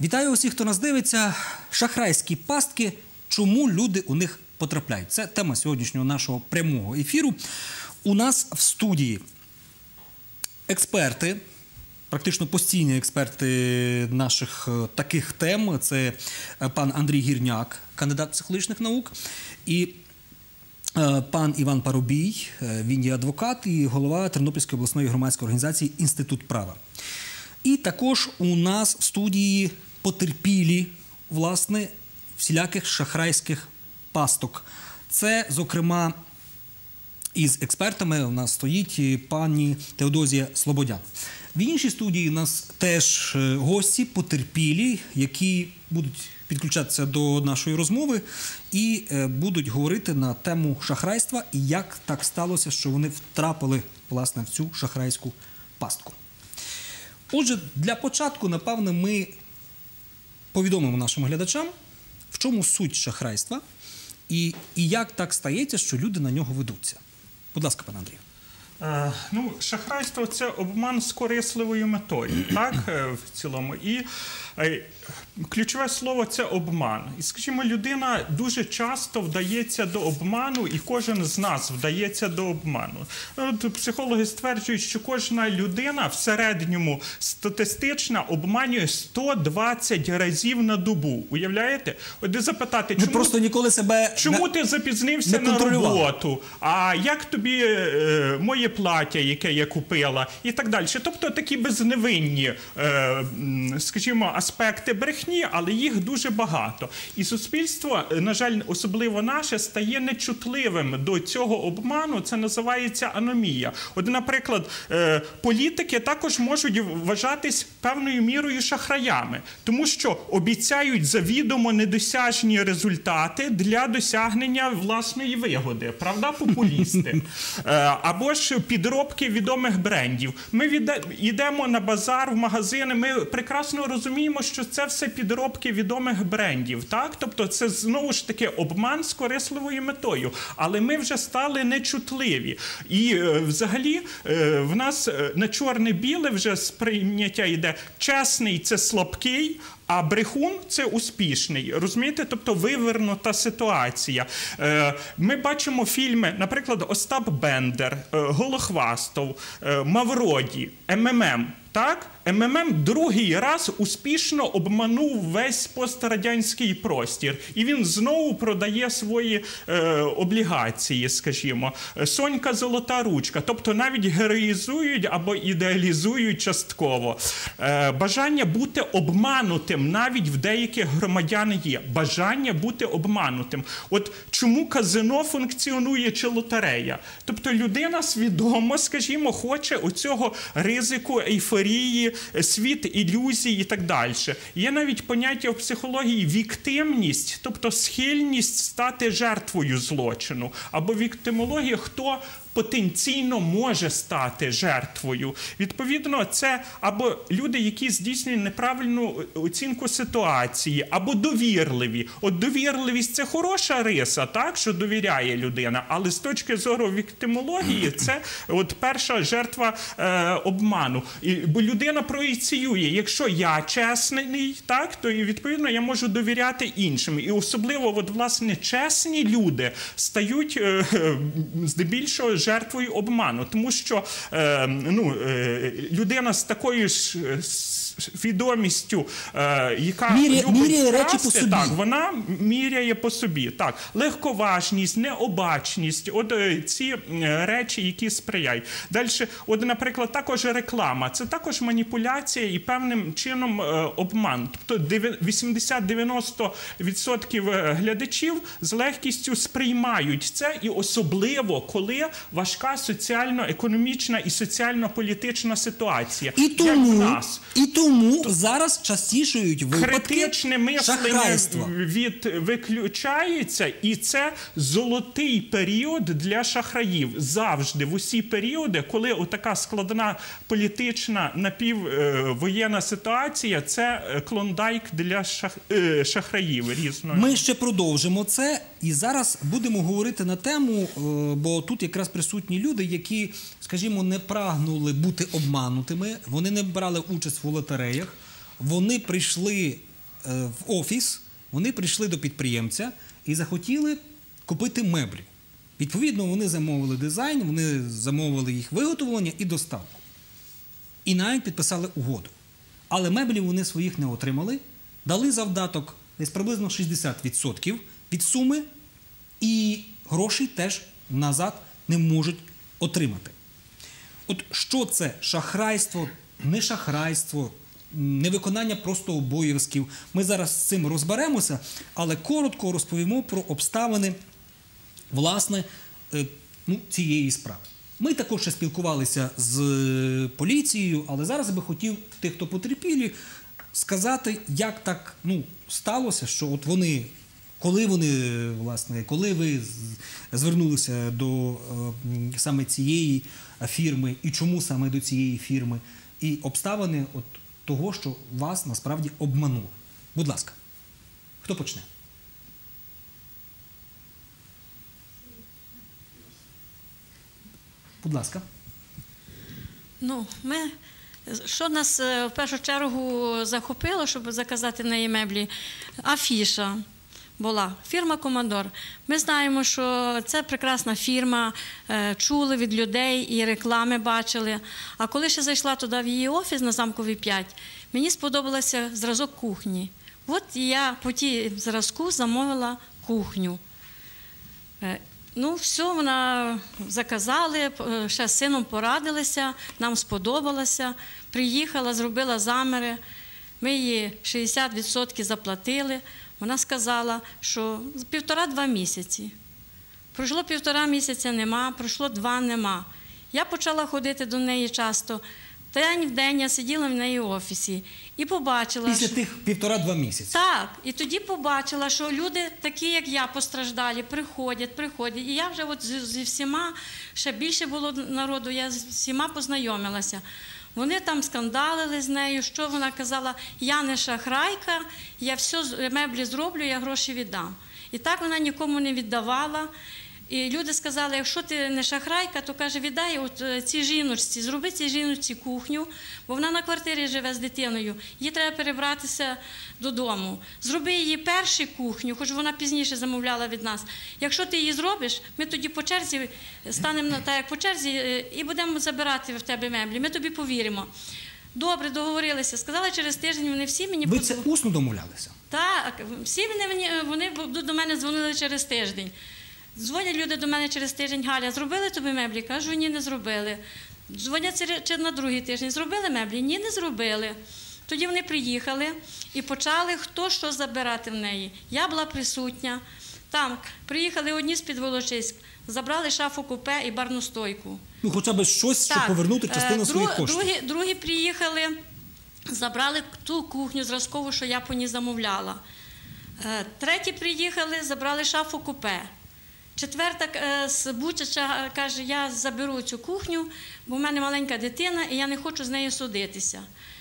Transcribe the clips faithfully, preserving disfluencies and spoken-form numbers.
Вітаю усіх, хто нас дивиться. Шахрайські пастки. Чому люди у них потрапляють? Це тема сьогоднішнього нашого прямого ефіру. У нас в студії експерти, практично постійні експерти наших таких тем. Це пан Андрій Гірняк, кандидат психологічних наук, і пан Іван Парубій, він є адвокат і голова Тернопільської обласної громадської організації «Інститут права». І також у нас в студії потерпілі, власне, всіляких шахрайських пасток. Це, зокрема, із експертами у нас стоїть пані Теодозія Слободян. В іншій студії у нас теж гості, потерпілі, які будуть підключатися до нашої розмови і будуть говорити на тему шахрайства і як так сталося, що вони втрапили, власне, в цю шахрайську пастку. Отже, для початку, напевно, ми повідомимо нашим глядачам, в чому суть шахрайства і, і як так стається, що люди на нього ведуться. Будь ласка, пане Андрію. Е, ну, шахрайство – це обман з корисливою метою, так, в цілому. І е, ключове слово – це обман. І, скажімо, людина дуже часто вдається до обману, і кожен з нас вдається до обману. От, психологи стверджують, що кожна людина в середньому статистично обманює сто двадцять разів на добу. Уявляєте? От де запитати, чому, просто ніколи себе чому ти запізнився на роботу? А як тобі е, моє плаття, яке я купила? І так далі. Тобто такі безневинні, е, скажімо, аспекти брехні, але їх дуже багато. І суспільство, на жаль, особливо наше, стає нечутливим до цього обману. Це називається аномія. От, наприклад, е, політики також можуть вважатись певною мірою шахраями, тому що обіцяють завідомо недосяжні результати для досягнення власної вигоди. Правда, популісти? Е, або ж підробки відомих брендів. Ми йдемо на базар, в магазини, ми прекрасно розуміємо, що це все підробки відомих брендів, так? Тобто це знову ж таки обман з корисливою метою. Але ми вже стали нечутливі. І е, взагалі е, в нас на чорне-біле вже сприйняття йде. Чесний – це слабкий, а брехун – це успішний. Розумієте? Тобто вивернута ситуація. Е, ми бачимо фільми, наприклад, Остап Бендер, е, Голохвастов, е, Мавроді, ем ем ем. Так? ем ем ем другий раз успішно обманув весь пострадянський простір. І він знову продає свої е, облігації, скажімо. Сонька Золота ручка. Тобто навіть героїзують або ідеалізують частково. Е, бажання бути обманутим навіть в деяких громадян є. Бажання бути обманутим. От чому казино функціонує чи лотерея? Тобто людина свідомо, скажімо, хоче оцього ризику, ейфорії, світ ілюзій і так далі. Є навіть поняття в психології віктимність, тобто схильність стати жертвою злочину. Або віктимологія, хто потенційно може стати жертвою. Відповідно, це або люди, які здійснюють неправильну оцінку ситуації, або довірливі. От довірливість – це хороша риса, так, що довіряє людина, але з точки зору віктимології це от перша жертва е, обману. І, бо людина проєціює, якщо я чесний, так, то відповідно я можу довіряти іншим. І особливо, от, власне, чесні люди стають е, здебільшого жертвою обману, тому що е, ну, е, людина з такою ж свідомістю, е, яка Міря, любить міряє красти, речі по собі. Так, вона міряє по собі. Так, легковажність, необачність, от е, ці е, речі, які сприяють. Далі, от, наприклад, також реклама. Це також маніпуляція і певним чином е, обман. Тобто вісімдесят-дев'яносто відсотків глядачів з легкістю сприймають це, і особливо, коли важка соціально-економічна і соціально-політична ситуація. І тому, як в нас. І тому зараз частішають випадки критичне мислення шахрайства. Від, виключається, і це золотий період для шахраїв. Завжди, в усі періоди, коли отака складна політична напіввоєнна ситуація, це клондайк для шах, шахраїв різної. Ми ще продовжимо це і зараз будемо говорити на тему, бо тут якраз присутні люди, які, скажімо, не прагнули бути обманутими, вони не брали участь у лотереях, вони прийшли в офіс, вони прийшли до підприємця і захотіли купити меблі. Відповідно, вони замовили дизайн, вони замовили їх виготовлення і доставку. І навіть підписали угоду. Але меблів вони своїх не отримали, дали завдаток десь приблизно шістдесят відсотків від суми, і грошей теж назад не можуть отримати. От що це? Шахрайство, не шахрайство, невиконання просто обов'язків. Ми зараз з цим розберемося, але коротко розповімо про обставини, власне, ну, цієї справи. Ми також ще спілкувалися з поліцією, але зараз я би хотів тих, хто потерпілі, сказати, як так, ну, сталося, що от вони, коли вони, власне, коли ви звернулися до е, саме цієї фірми і чому саме до цієї фірми, і обставини от того, що вас насправді обманули. Будь ласка, хто почне? Будь ласка. Ну, ми, що нас в першу чергу захопило, щоб заказати в неї меблі? Афіша була, фірма «Командор». Ми знаємо, що це прекрасна фірма, чули від людей і реклами бачили. А коли ще зайшла туди в її офіс на Замковій п'ять, мені сподобався зразок кухні. От я по тій зразку замовила кухню. Ну, все, вона заказали, ще з сином порадилися, нам сподобалося, приїхала, зробила заміри, ми їй шістдесят відсотків заплатили. Вона сказала, що півтора-два місяці. Пройшло півтора місяця, нема, пройшло два, нема. Я почала ходити до неї часто. День в день я сиділа в неї в офісі і побачила... Після що... тих півтора-два місяці? Так. І тоді побачила, що люди такі, як я, постраждалі, приходять, приходять. І я вже от зі всіма, ще більше було народу, я з всіма познайомилася. Вони там скандалили з нею, що вона казала, я не шахрайка, я все меблі зроблю, я гроші віддам. І так вона нікому не віддавала. І люди сказали, якщо ти не шахрайка, то, каже, віддай от цій жіночці, зроби цій жіночці кухню, бо вона на квартирі живе з дитиною, їй треба перебратися додому. Зроби її першу кухню, хоч вона пізніше замовляла від нас. Якщо ти її зробиш, ми тоді по черзі станемо так, як по черзі, і будемо забирати в тебе меблі, ми тобі повіримо. Добре, договорилися. Сказали, через тиждень вони всі мені... Ви це усно домовлялися? Так, всі вони, вони до мене дзвонили через тиждень. Дзвонять люди до мене через тиждень, Галя, зробили тобі меблі? Кажу, ні, не зробили. Дзвонять на другий тиждень, зробили меблі? Ні, не зробили. Тоді вони приїхали і почали хто що забирати в неї. Я була присутня. Там приїхали одні з-під Волочиськ, забрали шафу-купе і барну стойку. Ну, хоча б щось, щоб повернути частину своїх коштів. Другі, другі приїхали, забрали ту кухню зразкову, що я по ній замовляла. Треті приїхали, забрали шафу-купе. Четверта з Бучача каже, я заберу цю кухню, бо в мене маленька дитина, і я не хочу з нею судитися.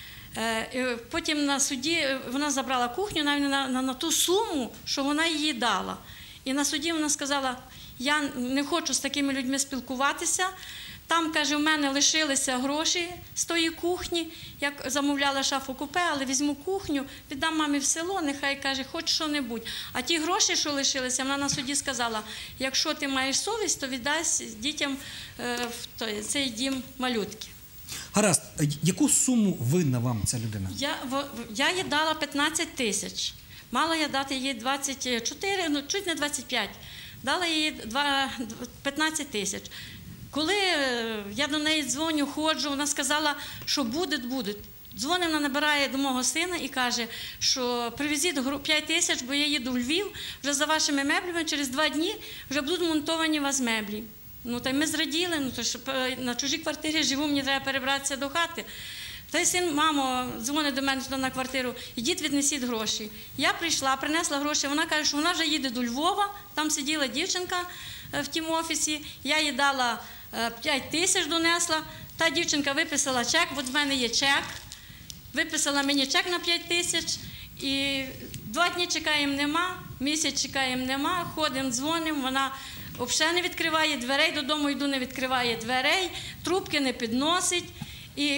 Потім на суді вона забрала кухню навіть на, на, на ту суму, що вона їй дала. І на суді вона сказала, я не хочу з такими людьми спілкуватися. Там, каже, в мене лишилися гроші з тої кухні, я замовляла шафу-купе, але візьму кухню, віддам мамі в село, нехай, каже, хоч що-небудь. А ті гроші, що лишилися, вона на суді сказала, якщо ти маєш совість, то віддай дітям в цей дім малютки. Гаразд, яку суму винна вам ця людина? Я, я їй дала п'ятнадцять тисяч. Мала я дати їй двадцять чотири, ну, чуть не двадцять п'ять. Дала їй п'ятнадцять тисяч. Коли я до неї дзвоню, ходжу, вона сказала, що буде, буде. Дзвонить, вона набирає до мого сина і каже, що привезіть п'ять тисяч, бо я їду в Львів, вже за вашими меблями, через два дні вже будуть монтовані у вас меблі. Ну, та й ми зраділи, ну, то ж на чужій квартирі живу, мені треба перебратися до хати. Та й син, мамо, дзвонить до мене туди на квартиру, ідіть, віднесіть гроші. Я прийшла, принесла гроші, вона каже, що вона вже їде до Львова, там сиділа дівчинка в тім офісі, я їй дала п'ять тисяч донесла, та дівчинка виписала чек, от в мене є чек, виписала мені чек на п'ять тисяч, і два дні чекаємо, нема, місяць чекаємо, нема, ходимо, дзвонимо, вона взагалі не відкриває дверей, додому йду, не відкриває дверей, трубки не підносить, і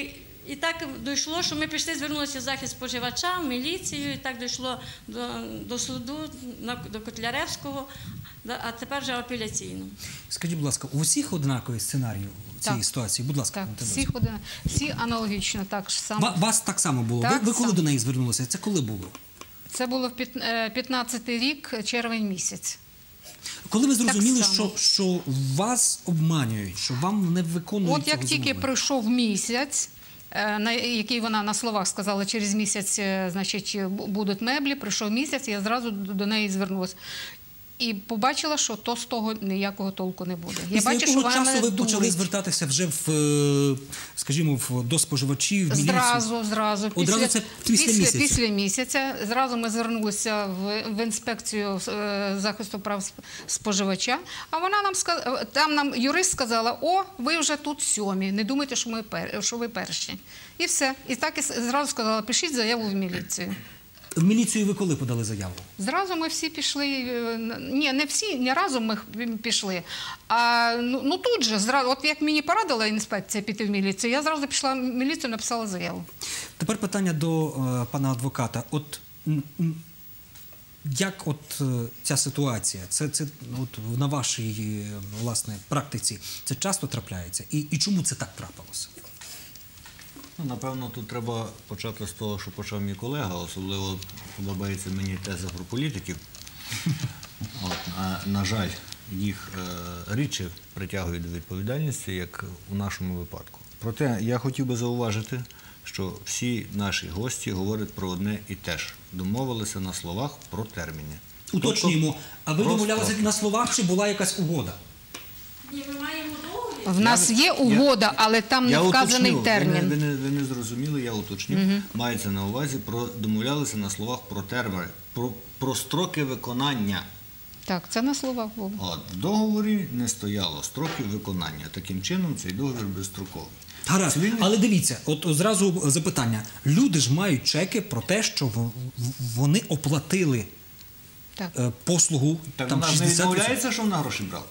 І так дійшло, що ми пішли, звернулися в захист споживача, в міліцію, і так дійшло до, до суду, до Котляревського, а тепер вже апеляційно. Скажіть, будь ласка, у всіх однакові сценарії цієї Так. ситуації? Будь ласка. Так, всіх один, всі аналогічно так само. Ва- Вас так само було? Так ви, ви коли само. до неї звернулися? Це коли було? Це було в п'ятнадцятий рік, червень місяць. Коли ви зрозуміли, Так само. що, що вас обманюють, що вам не виконують От як цього тільки замовлення? пройшов місяць, е, на який вона на словах сказала, через місяць, е, значить, бу- будуть меблі, пройшов місяць, я зразу до до неї звернулася. І побачила, що то з того ніякого толку не буде. Я Після бачу, що якого вона часу мене ви почали дурить. звертатися вже в, е, скажімо, в, до споживачів, в міліцію? Зразу, зразу. Одразу це після місяця? Після місяця. Зразу ми звернулися в, в інспекцію е, захисту прав сп- споживача, а вона нам сказала, там нам юрист сказала, о, ви вже тут сьомі, не думайте, що, ми пер, що ви перші. І все. І так і с- зразу сказала, пишіть заяву в міліцію. В міліцію ви коли подали заяву? Зразу ми всі пішли, е, ні, не всі, не разом ми пішли, а ну, ну тут же, зразу, от як мені порадила інспекція піти в міліцію, я зразу пішла в міліцію, написала заяву. Тепер питання до е, пана адвоката. От м, м, як от е, ця ситуація, це, це от, на вашій е, власне практиці, це часто трапляється? І, і чому це так трапилося? Ну, напевно, тут треба почати з того, що почав мій колега. Особливо подобається мені теза про політиків. От, на, на жаль, їх е, рідше притягують до відповідальності, як у нашому випадку. Проте я хотів би зауважити, що всі наші гості говорять про одне і те ж. Домовилися на словах про терміни. Уточнюємо, а ви Просто- домовлялися на словах, чи була якась угода? Ні, ми маємо договір. В нас є угода, але там не Я вказаний уточню, термін. Ви не, ви, не, ви не зрозуміли, я уточню. Мається на увазі, про, домовлялися на словах про терміни, про, про строки виконання. Так, це на словах було. От, в договорі не стояло строків виконання. Таким чином, цей договір безстроковий. Гаразд, Цивільний- але дивіться, от зразу запитання. Люди ж мають чеки про те, що в- в- вони оплатили Так. е, послугу Так там вона ж не шістдесят відсотків. відмовляється, що вона гроші брала.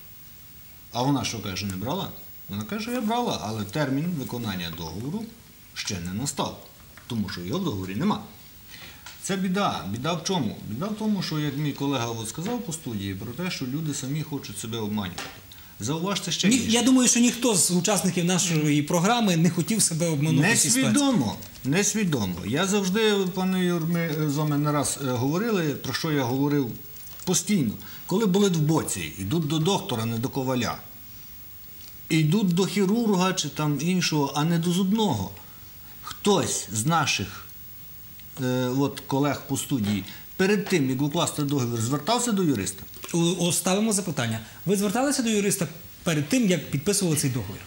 А вона що каже, не брала? Вона каже, що я брала, але термін виконання договору ще не настав, тому що його в договорі нема. Це біда. Біда в чому? Біда в тому, що, як мій колега от сказав по студії, про те, що люди самі хочуть себе обманювати. Зауважте ще Ні, інше. я думаю, що ніхто з учасників нашої програми не хотів себе обманути в цій ситуації. Несвідомо, несвідомо. Я завжди, пане Юр, ми з вами не раз е, говорили, про що я говорив постійно. Коли болить в боці, йдуть до доктора, не до коваля. Йдуть до хірурга чи там іншого, а не до зубного. Хтось з наших е, от, колег по студії перед тим, як укласти договір, звертався до юриста? О- о, Ставимо запитання. Ви зверталися до юриста перед тим, як підписували цей договір?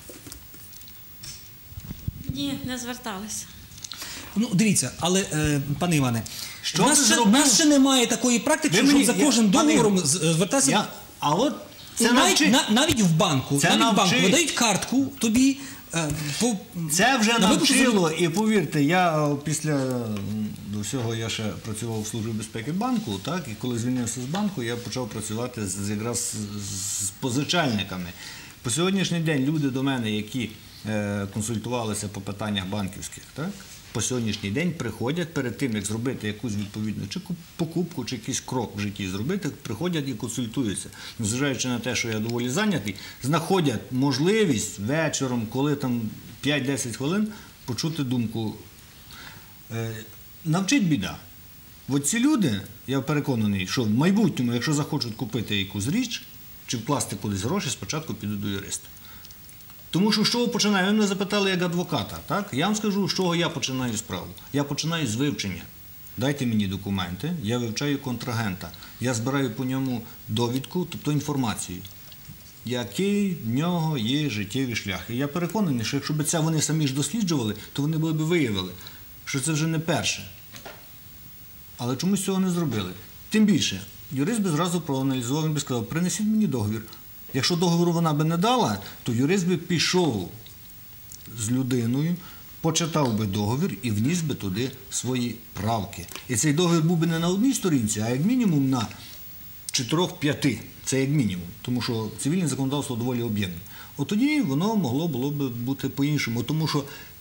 Ні, не зверталися. Ну, дивіться, але, е, пане Іване, Що в ви нас, ще, в зробили? нас ще немає такої практики, Ви щоб мені- за я- кожним пане договором Ігор, з- звертатися. Я, а от це навіть, навчи- на, навіть в банку, Це навіть в банку навчи- видають картку тобі. е, по, Це вже на випуск навчило, і повірте, я е, після м, до всього я ще працював в Службі безпеки банку, так, і коли звільнився з банку, я почав працювати з, якраз з, з позичальниками. По сьогоднішній день люди до мене, які е, консультувалися по питаннях банківських, так, по сьогоднішній день приходять перед тим, як зробити якусь відповідну чи куп- покупку, чи якийсь крок в житті зробити, приходять і консультуються. Незважаючи на те, що я доволі зайнятий, знаходять можливість вечором, коли там п'ять-десять хвилин, почути думку. Е, навчить біда. От ці люди, я переконаний, що в майбутньому, якщо захочуть купити якусь річ, чи вкласти кудись гроші, спочатку підуть до юриста. Тому що з чого починаю? Ви мене запитали як адвоката, так? Я вам скажу, з чого я починаю справу. Я починаю з вивчення. Дайте мені документи, я вивчаю контрагента. Я збираю по ньому довідку, тобто інформацію, який в нього є життєві шляхи. Я переконаний, що якщо б це вони самі ж досліджували, то вони б виявили, що це вже не перше. Але чомусь цього не зробили. Тим більше, юрист би зразу проаналізував, він би сказав, принесіть мені договір. Якщо договору вона би не дала, то юрист би пішов з людиною, почитав би договір і вніс би туди свої правки. І цей договір був би не на одній сторінці, а як мінімум на чотирьох-п'яти. Це як мінімум, тому що цивільне законодавство доволі об'ємне. От тоді воно могло було б бути по-іншому, тому що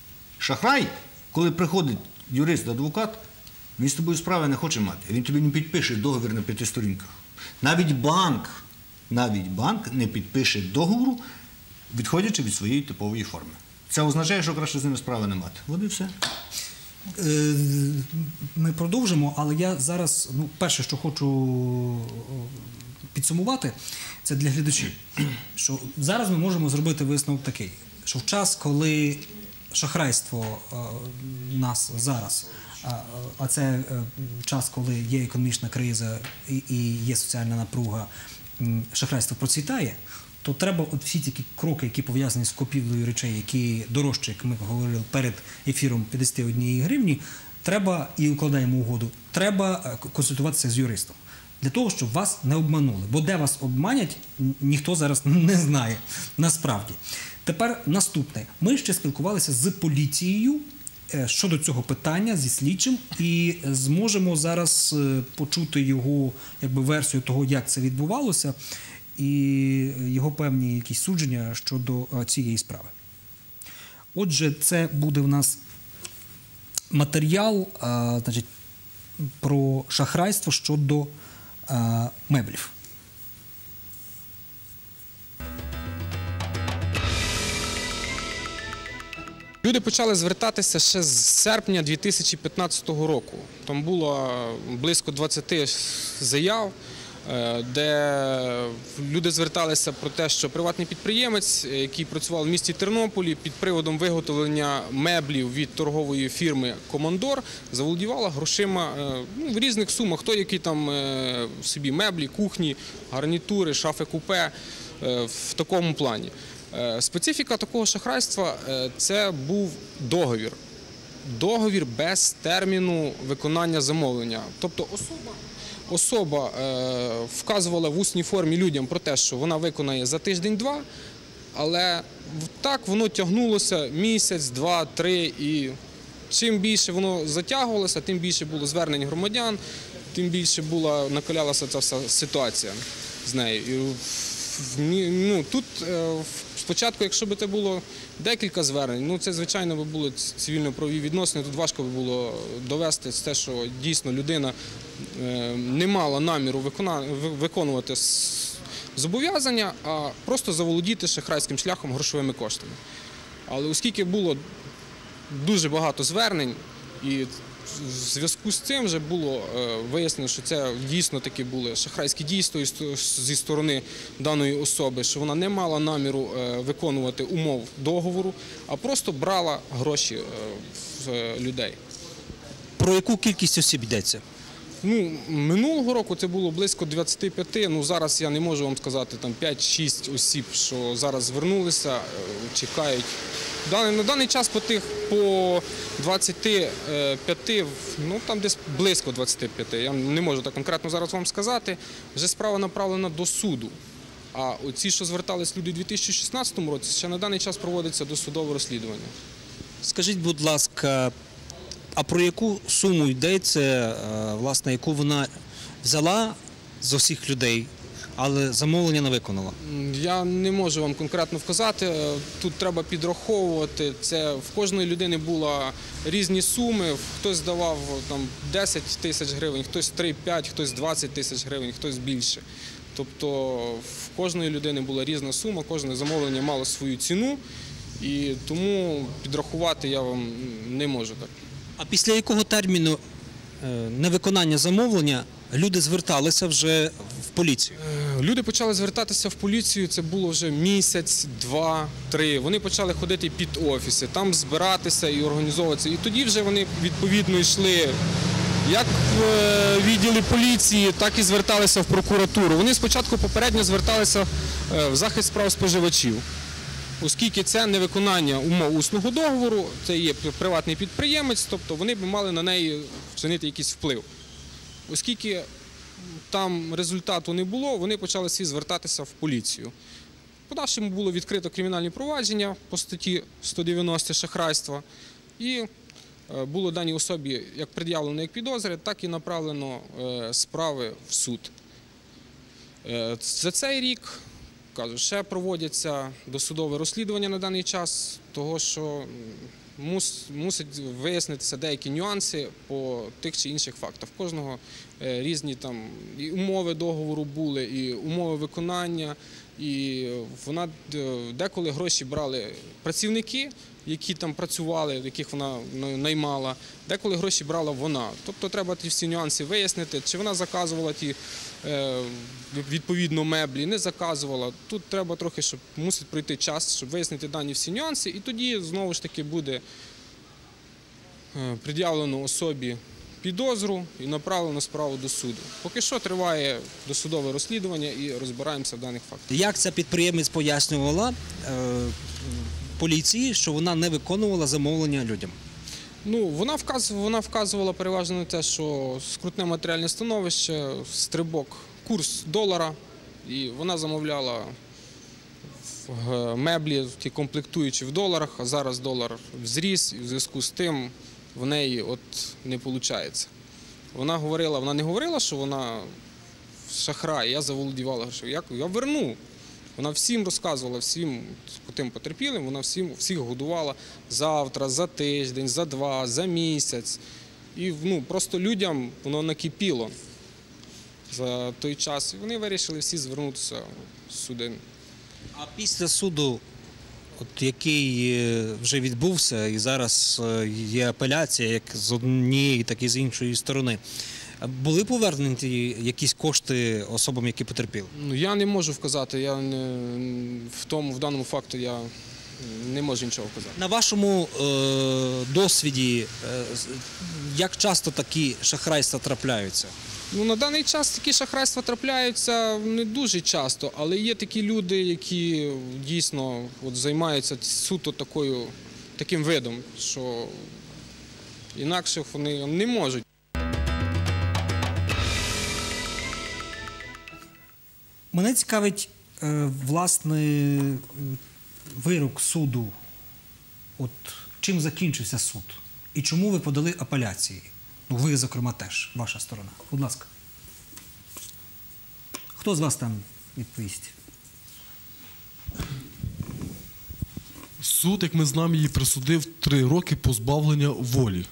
Шахрай, коли приходить юрист-адвокат, він з тобою справи не хоче мати. Він тобі не підпише договір на п'яти сторінках. Навіть банк, навіть банк не підпише договору, відходячи від своєї типової форми. Це означає, що краще з ними справи не мати. От і все. Ми продовжимо, але я зараз, ну, перше, що хочу підсумувати, це для глядачів, що зараз ми можемо зробити висновок такий, що в час, коли шахрайство нас зараз, а це час, коли є економічна криза і є соціальна напруга, шахрайство процвітає, то треба от всі ті кроки, які пов'язані з купівлею речей, які дорожчі, як ми говорили перед ефіром п'ятдесят однієї гривні, треба, і укладаємо угоду, треба консультуватися з юристом. Для того, щоб вас не обманули. Бо де вас обманять, ніхто зараз не знає, насправді. Тепер наступне. Ми ще спілкувалися з поліцією щодо цього питання, зі слідчим, і зможемо зараз почути його, якби, версію того, як це відбувалося, і його певні якісь судження щодо цієї справи. Отже, це буде в нас матеріал, а, значить, про шахрайство щодо а, меблів. Люди почали звертатися ще з серпня дві тисячі п'ятнадцятого року. Там було близько двадцяти заяв, де люди зверталися про те, що приватний підприємець, який працював в місті Тернополі під приводом виготовлення меблів від торгової фірми «Командор», заволодівала грошима, ну, в різних сумах, хто які там собі меблі, кухні, гарнітури, шафи-купе, в такому плані. Специфіка такого шахрайства – це був договір. Договір без терміну виконання замовлення. Тобто особа, особа е, вказувала в усній формі людям про те, що вона виконає за тиждень-два, але так воно тягнулося місяць, два, три, і чим більше воно затягувалося, тим більше було звернень громадян, тим більше була, накалялася ця вся ситуація з нею. І, ну, тут е, спочатку, якщо б це було декілька звернень, ну це, звичайно, би були цивільно-правові відносини, тут важко би було довести те, що дійсно людина е, не мала наміру викона, виконувати зобов'язання, а просто заволодіти шахрайським шляхом грошовими коштами. Але оскільки було дуже багато звернень, і в зв'язку з цим вже було вияснено, що це дійсно таки були шахрайські дійства зі сторони даної особи, що вона не мала наміру виконувати умов договору, а просто брала гроші в людей. Про яку кількість осіб йдеться? Ну, минулого року це було близько двадцяти п'яти, ну зараз я не можу вам сказати, там п'ять-шість осіб, що зараз звернулися, чекають. На даний час по тих, по двадцяти п'яти, ну там десь близько двадцяти п'яти, я не можу так конкретно зараз вам сказати, вже справа направлена до суду. А оці, що звертались люди у дві тисячі шістнадцятому році, ще на даний час проводиться досудове розслідування. Скажіть, будь ласка, а про яку суму йдеться, власне, яку вона взяла з усіх людей, але замовлення не виконала? Я не можу вам конкретно вказати. Тут треба підраховувати. Це в кожної людини були різні суми. Хтось давав там десять тисяч гривень, хтось три-п'ять, хтось двадцять тисяч гривень, хтось більше. Тобто в кожної людини була різна сума, кожне замовлення мало свою ціну, і тому підрахувати я вам не можу так. А після якого терміну невиконання замовлення люди зверталися вже в поліцію? Люди почали звертатися в поліцію, це було вже місяць, два, три. Вони почали ходити під офіси, там збиратися і організовуватися. І тоді вже вони відповідно йшли як в відділі поліції, так і зверталися в прокуратуру. Вони спочатку попередньо зверталися в захист прав споживачів. Оскільки це невиконання умов усного договору, це є приватний підприємець, тобто вони б мали на неї вчинити якийсь вплив. Оскільки там результату не було, вони почали всі звертатися в поліцію. В подальшому було відкрито кримінальні провадження по статті сто дев'яносто шахрайства, і було даній особі як пред'явлено як підозри, так і направлено справи в суд. За цей рік, кажу, ще проводяться досудове розслідування на даний час, того що мус, мусить вияснитися деякі нюанси по тих чи інших фактах. В кожного е, різні там і умови договору були, і умови виконання, і вона деколи гроші брали працівники, які там працювали, яких вона наймала, деколи гроші брала вона. Тобто треба ті всі нюанси вияснити, чи вона заказувала ті е, відповідно меблі, не заказувала. Тут треба трохи, щоб мусить пройти час, щоб вияснити дані всі нюанси, і тоді знову ж таки буде е, пред'явлено особі підозру і направлено справу до суду. Поки що триває досудове розслідування і розбираємося в даних фактах. Як ця підприємець пояснювала е, поліції, що вона не виконувала замовлення людям? Ну, вона вказувала, вона вказувала переважно на те, що скрутне матеріальне становище, стрибок, курс долара, і вона замовляла меблі, ті комплектуючі в доларах, а зараз долар зріс, і в зв'язку з тим в неї от не виходить. Вона говорила, вона не говорила, що вона шахрай, я заволодівала грошей. Я, я верну. Вона всім розказувала, всім тим потерпілим, вона всім, всіх годувала завтра, за тиждень, за два, за місяць. І ну, просто людям воно накипіло за той час. І вони вирішили всі звернутися в суди. А після суду, от який вже відбувся, і зараз є апеляція як з однієї, так і з іншої сторони, були повернені якісь кошти особам, які потерпіли? Ну, я не можу вказати, я не, в, тому, в даному факту я не можу нічого вказати. На вашому е, досвіді, е, як часто такі шахрайства трапляються? Ну, на даний час такі шахрайства трапляються не дуже часто, але є такі люди, які дійсно от, займаються суто такою, таким видом, що інакше вони не можуть. Мене цікавить, власне, вирок суду. От чим закінчився суд? І чому ви подали апеляції? Ну, ви, зокрема, теж, ваша сторона. Будь ласка. Хто з вас там відповість? Суд, як ми знаємо, її присудив три роки позбавлення волі.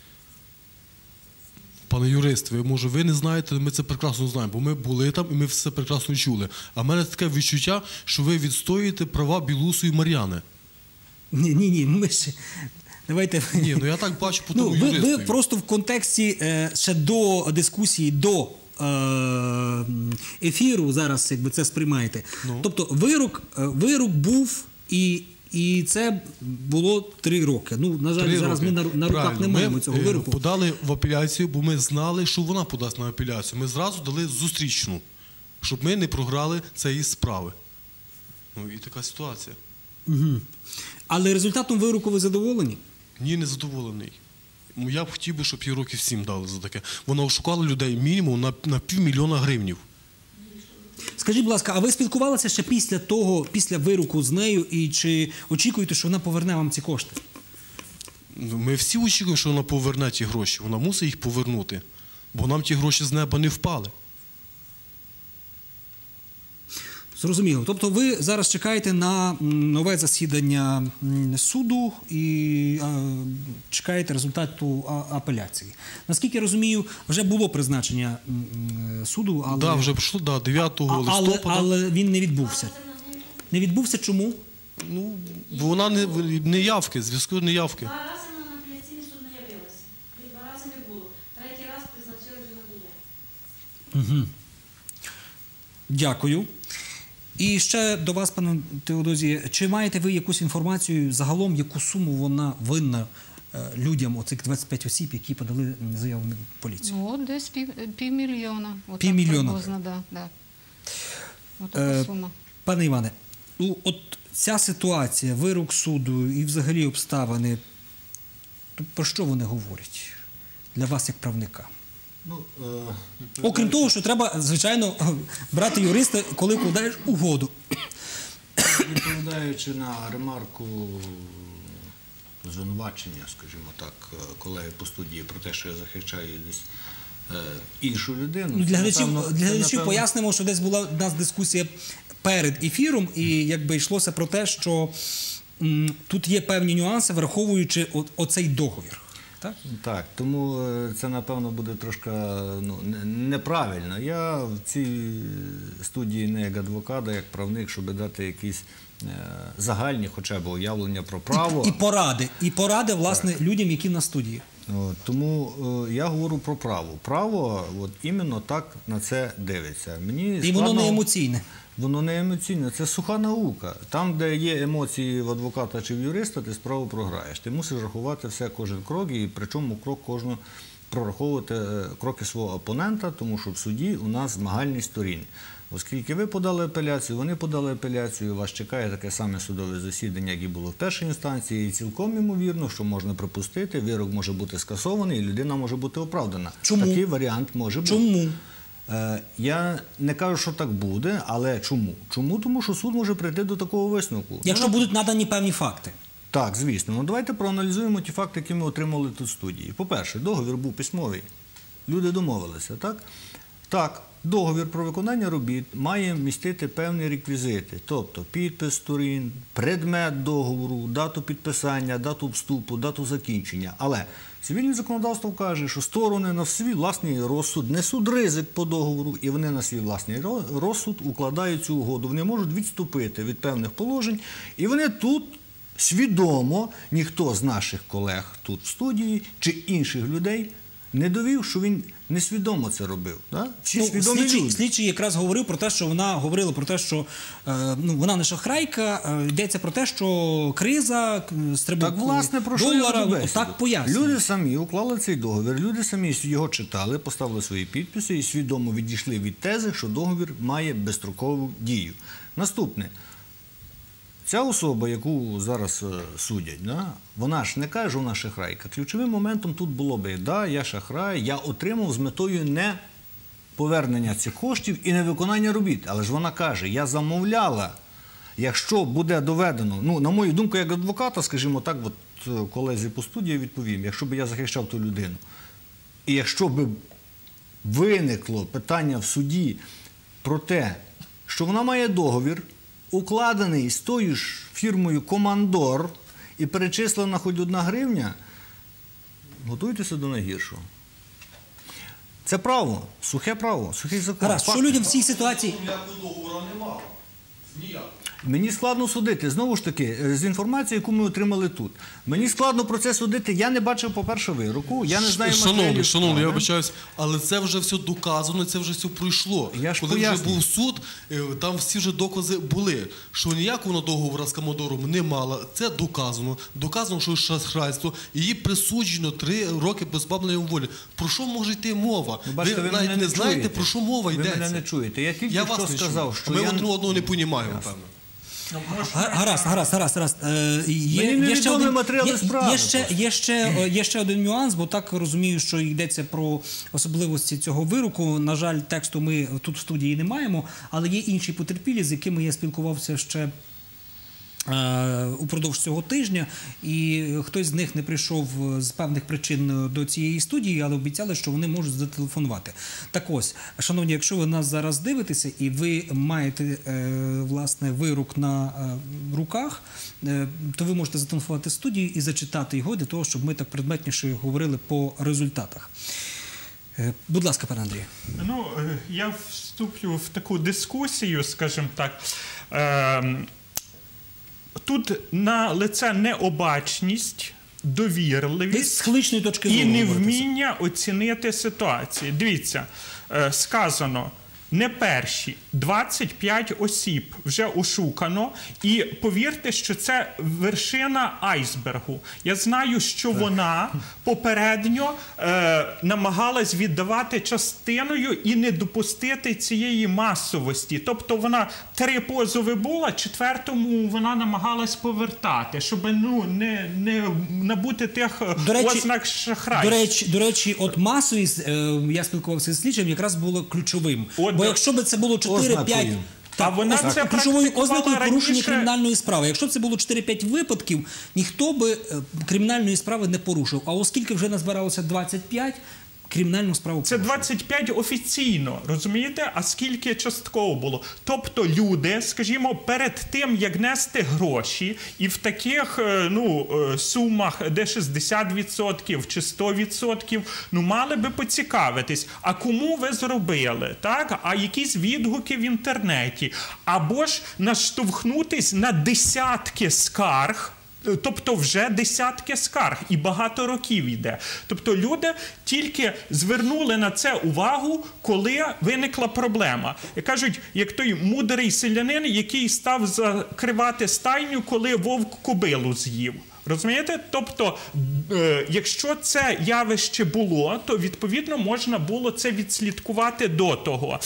Пане юрист, ви, може, ви не знаєте, ми це прекрасно знаємо, бо ми були там і ми все прекрасно чули. А в мене таке відчуття, що ви відстоюєте права Білусу і Мар'яни. Ні, ні, ні, ми ще... Давайте... Ні, ну я так бачу по тому ну, юристу. Ви, ви просто в контексті е, ще до дискусії, до е, ефіру зараз якби це сприймаєте. Ну. Тобто вирок, вирок був і... І це було три роки. Ну, на жаль, три зараз роки. Ми на, на руках не маємо цього вироку. Ми подали в апеляцію, бо ми знали, що вона подасть на апеляцію. Ми зразу дали зустрічну, щоб ми не програли цієї справи. Ну, і така ситуація. Угу. Але результатом вироку ви задоволені? Ні, не задоволений. Я б хотів би, щоб їй років сім дали за таке. Вона ошукала людей мінімум на, на півмільйона гривнів. Скажіть, будь ласка, а ви спілкувалися ще після того, після вироку з нею, і чи очікуєте, що вона поверне вам ці кошти? Ми всі очікуємо, що вона поверне ті гроші. Вона мусить їх повернути, бо нам ті гроші з неба не впали. Зрозуміло. Тобто ви зараз чекаєте на нове засідання суду і а, чекаєте результату апеляції. Наскільки я розумію, вже було призначення суду, але... Так, да, вже пройшло, да, дев'ятого листопада. Але, але він не відбувся. Не відбувся чому? Ну, бо вона не, не явки, зв'язку не явки. Два рази вона на апеляційний суд не явилася. І два рази не було. Третій раз призначили вже на дія. Угу. Дякую. І ще до вас, пане Теодозіє, чи маєте ви якусь інформацію загалом, яку суму вона винна людям, оцих двадцять п'ять осіб, які подали заяву в поліцію? Ну, от десь пів, півмільйона. Півмільйона. Приблизно, да, да. От така сума. Пане Іване, ну, от ця ситуація, вирок суду і взагалі обставини, про що вони говорять для вас як правника? Ну, е, Окрім того, що треба, звичайно, брати юриста, коли вкладаєш угоду. Відповідаючи на ремарку звинувачення, скажімо так, колеги по студії про те, що я захищаю десь е, іншу людину. Ну, для глядачів, напевно, для глядачів напевно... пояснимо, що десь була у нас дискусія перед ефіром, і якби йшлося про те, що м, тут є певні нюанси, враховуючи о- оцей договір. Так? Так, тому е, це, напевно, буде трошки ну, не- неправильно. Я в цій студії не як адвокат, а як правник, щоб дати якісь е, загальні хоча б уявлення про право. І поради, і поради, власне, людям, які на студії. От, тому е, я говорю про право. Право от, іменно так на це дивиться. Мені І воно складно- не емоційне. Воно не емоційне, це суха наука. Там, де є емоції в адвоката чи в юриста, ти справу програєш. Ти мусиш рахувати все, кожен крок, і причому крок кожного прораховувати е, кроки свого опонента, тому що в суді у нас змагальність сторін. Оскільки ви подали апеляцію, вони подали апеляцію, вас чекає таке саме судове засідання, як і було в першій інстанції, і цілком ймовірно, що можна припустити, вирок може бути скасований, і людина може бути оправдана. Чому? Такий варіант може бути. Чому? Е, Я не кажу, що так буде, але чому? Чому? Тому що суд може прийти до такого висновку. Якщо будуть надані певні факти. Так, звісно. Ну давайте проаналізуємо ті факти, які ми отримали тут в студії. По-перше, договір був письмовий. Люди домовилися, так? Так, договір про виконання робіт має містити певні реквізити, тобто підпис сторін, предмет договору, дату підписання, дату вступу, дату закінчення. Але цивільне законодавство каже, що сторони на свій власний розсуд несуть ризик по договору, і вони на свій власний розсуд укладають цю угоду. Вони можуть відступити від певних положень, і вони тут свідомо, ніхто з наших колег тут в студії чи інших людей не довів, що він несвідомо це робив. Да? Всі Ну, свідомі слідчий, люди. слідчий якраз говорив про те, що вона говорила про те, що е, ну, вона не шахрайка, е, йдеться про те, що криза, е, стрибок Так, власне, про що я долара, веду бесіду. так пояснює. Люди самі уклали цей договір, люди самі його читали, поставили свої підписи і свідомо відійшли від тези, що договір має безстрокову дію. Наступне. Ця особа, яку зараз е, судять, да, вона ж не каже, що вона шахрайка. Ключовим моментом тут було би, да, я шахрай, я отримав з метою не повернення цих коштів і не виконання робіт. Але ж вона каже, я замовляла, якщо буде доведено, ну, на мою думку, як адвоката, скажімо так, от е, колезі по студії відповім, якщо б я захищав ту людину, і якщо б виникло питання в суді про те, що вона має договір, укладений з тою ж фірмою «Командор» і перечислена хоч одна гривня, готуйтеся до найгіршого. Це право, сухе право, сухий закон. Гаразд, що людям в цій ситуації... Мені складно судити. Знову ж таки, з інформації, яку ми отримали тут. Мені складно про це судити. Я не бачив, по-перше, вироку. Я не знаю Шановний, матеріалів шановний, я справи. вибачаюсь, але це вже все доказано, це вже все пройшло. Я ж Коли вже пояснюю. був суд, е, там всі вже докази були, що ніякого договору з Командором не мала. Це доказано. Доказано, що шахрайство. Її присуджено три роки позбавлення волі. Про що може йти мова? Ну, бачите, ви ви навіть мене не не знаєте, чуєте. про що мова Ви йдеться. мене не чуєте. Я тільки Я що вас не сказав, чую. що Ми я... один одного не понімаємо, певно. Гаразд, гаразд, гаразд, гаразд. Е, Є, Мені є, ще невідомі один, матеріали є, справи є, ще, просто. є, ще, е, є ще один нюанс, бо так розумію, що йдеться про особливості цього вироку. На жаль, тексту ми тут в студії не маємо, але є інші потерпілі, з якими я спілкувався ще е, упродовж цього тижня, і хтось з них не прийшов з певних причин до цієї студії, але обіцяли, що вони можуть зателефонувати. Так ось, шановні, якщо ви нас зараз дивитеся і ви маєте е, власне вирок на е, руках, е, то ви можете зателефонувати студію і зачитати його для того, щоб ми так предметніше говорили по результатах. Е, будь ласка, пане Андрію. Ну, е, я вступлю в таку дискусію, скажімо так. Е, Тут на лице необачність, Ви довірливість з кличної точки зору і говорите це. невміння оцінити ситуацію. Дивіться, е, сказано, не перші, двадцять п'ять осіб вже ошукано, і повірте, що це вершина айсбергу. Я знаю, що вона попередньо е, намагалась віддавати частиною і не допустити цієї масовості. Тобто вона три позови була, четвертому вона намагалась повертати, щоб ну, не, не набути тих До речі, ознак шахрайства. До речі, до речі, от масовість, е, я спілкувався з слідчим, якраз було ключовим. От, Бо да. якщо б це було чотири-п'ять... Ознакою. А вона ось це ключовою практикувала ознакою порушення раніше. кримінальної справи. Якщо б це було чотири-п'ять випадків, ніхто би е, кримінальної справи не порушив. А оскільки вже назбиралося двадцять п'ять, кримінальну справу. Це двадцять п'ять офіційно, розумієте? А скільки частково було? Тобто люди, скажімо, перед тим, як нести гроші, і в таких ну, сумах, де шістдесят відсотків чи сто відсотків, ну, мали би поцікавитись, а кому ви зробили, так? А якісь відгуки в інтернеті? Або ж наштовхнутись на десятки скарг, тобто вже десятки скарг і багато років йде. Тобто люди тільки звернули на це увагу, коли виникла проблема. І кажуть, як той мудрий селянин, який став закривати стайню, коли вовк кобилу з'їв. Розумієте? Тобто, е, якщо це явище було, то, відповідно, можна було це відслідкувати до того.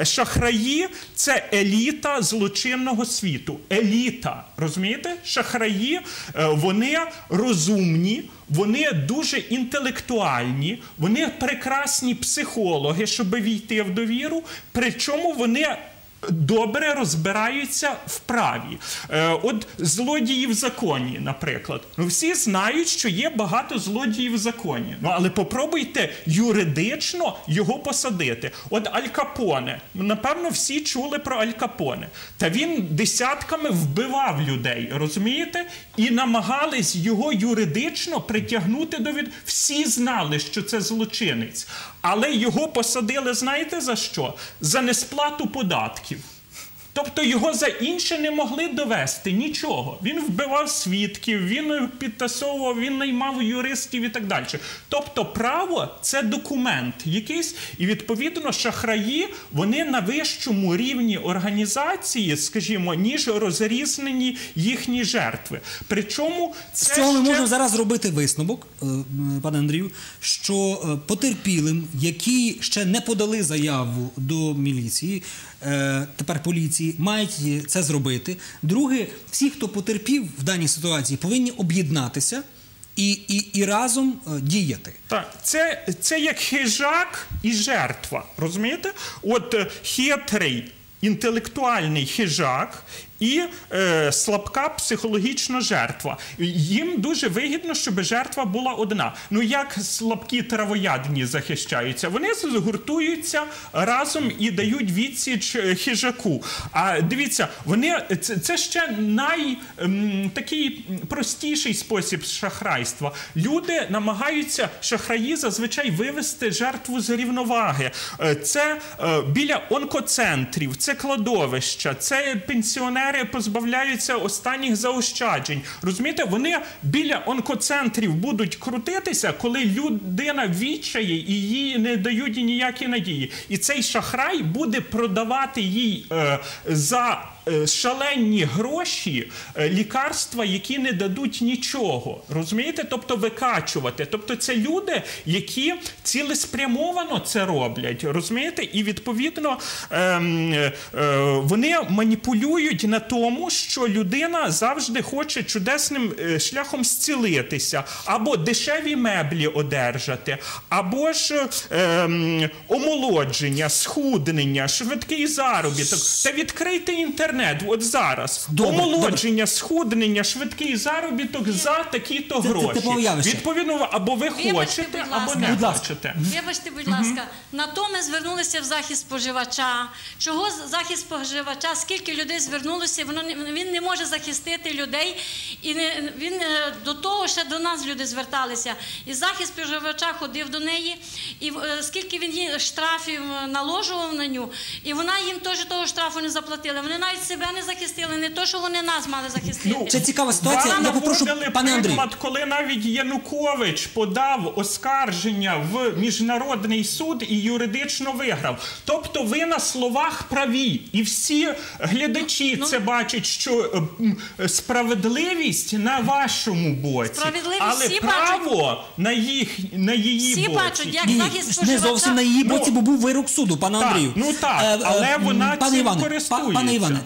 Шахраї – це еліта злочинного світу. Еліта. Розумієте? Шахраї, е, вони розумні, вони дуже інтелектуальні, вони прекрасні психологи, щоб війти в довіру, причому вони добре розбираються в праві. Е, от злодії в законі, наприклад. Ну, всі знають, що є багато злодіїв в законі. Ну, але попробуйте юридично його посадити. От Аль Капоне. Напевно, всі чули про Аль Капоне. Та він десятками вбивав людей, розумієте? І намагались його юридично притягнути до від... Всі знали, що це злочинець. Але його посадили, знаєте, за що? За несплату податків. Тобто його за інше не могли довести нічого. Він вбивав свідків, він підтасовував, він наймав юристів і так далі. Тобто право – це документ якийсь, і відповідно шахраї, вони на вищому рівні організації, скажімо, ніж розрізнені їхні жертви. Причому це з цього ми ще... можемо зараз зробити висновок, пане Андрію, що потерпілим, які ще не подали заяву до міліції, тепер поліції, мають це зробити. Друге, всі, хто потерпів в даній ситуації, повинні об'єднатися і, і, і разом діяти. Так, це, це як хижак і жертва, розумієте? От хитрий, інтелектуальний хижак і е, слабка психологічна жертва. Їм дуже вигідно, щоб жертва була одна. Ну як слабкі травоядні захищаються? Вони згуртуються разом і дають відсіч хижаку. А дивіться, вони, це, це ще най, ем, такий простіший спосіб шахрайства. Люди намагаються, шахраї зазвичай вивести жертву з рівноваги. Це е, біля онкоцентрів, це кладовища, це пенсіонери позбавляються останніх заощаджень. Розумієте, вони біля онкоцентрів будуть крутитися, коли людина відчає і їй не дають ніякі надії. І цей шахрай буде продавати їй е, за шалені гроші лікарства, які не дадуть нічого. Розумієте? Тобто викачувати. Тобто це люди, які цілеспрямовано це роблять. Розумієте? І відповідно ем, е, вони маніпулюють на тому, що людина завжди хоче чудесним шляхом зцілитися. Або дешеві меблі одержати, або ж ем, омолодження, схуднення, швидкий заробіток. Та відкрийте інтернет. От зараз. Добре, омолодження, добре. схуднення, швидкий заробіток за такі-то Це- це гроші. типове явище. Відповідно, або ви Вибачте, хочете, будь або ласка. не Будь ласка. хочете. Вибачте, будь ласка, на то ми звернулися в захист споживача. Чого захист споживача? Скільки людей звернулося, воно не- він не може захистити людей. І не, він е, до того ще до нас люди зверталися. І захист споживача ходив до неї, і е, скільки він їй штрафів наложував на нього, і вона їм теж того штрафу не заплатила. Вони навіть себе не захистили, не то, що вони нас мали захистити. Ну, Це цікава ситуація. Вам Я попрошу, наводили пане Андрію. приклад, коли навіть Янукович подав оскарження в міжнародний суд і юридично виграв. Тобто ви на словах праві. І всі глядачі Ну, це бачать, що е, справедливість на вашому боці. Справедливість але всі право на, їх, на її Всі боці. бачать, як Ні, захист не споживача. зовсім на її Ну, боці, бо був вирок суду, пане так, Андрію. ну так, Е, е, але вона пане цим Іване, користується. Пане Іване,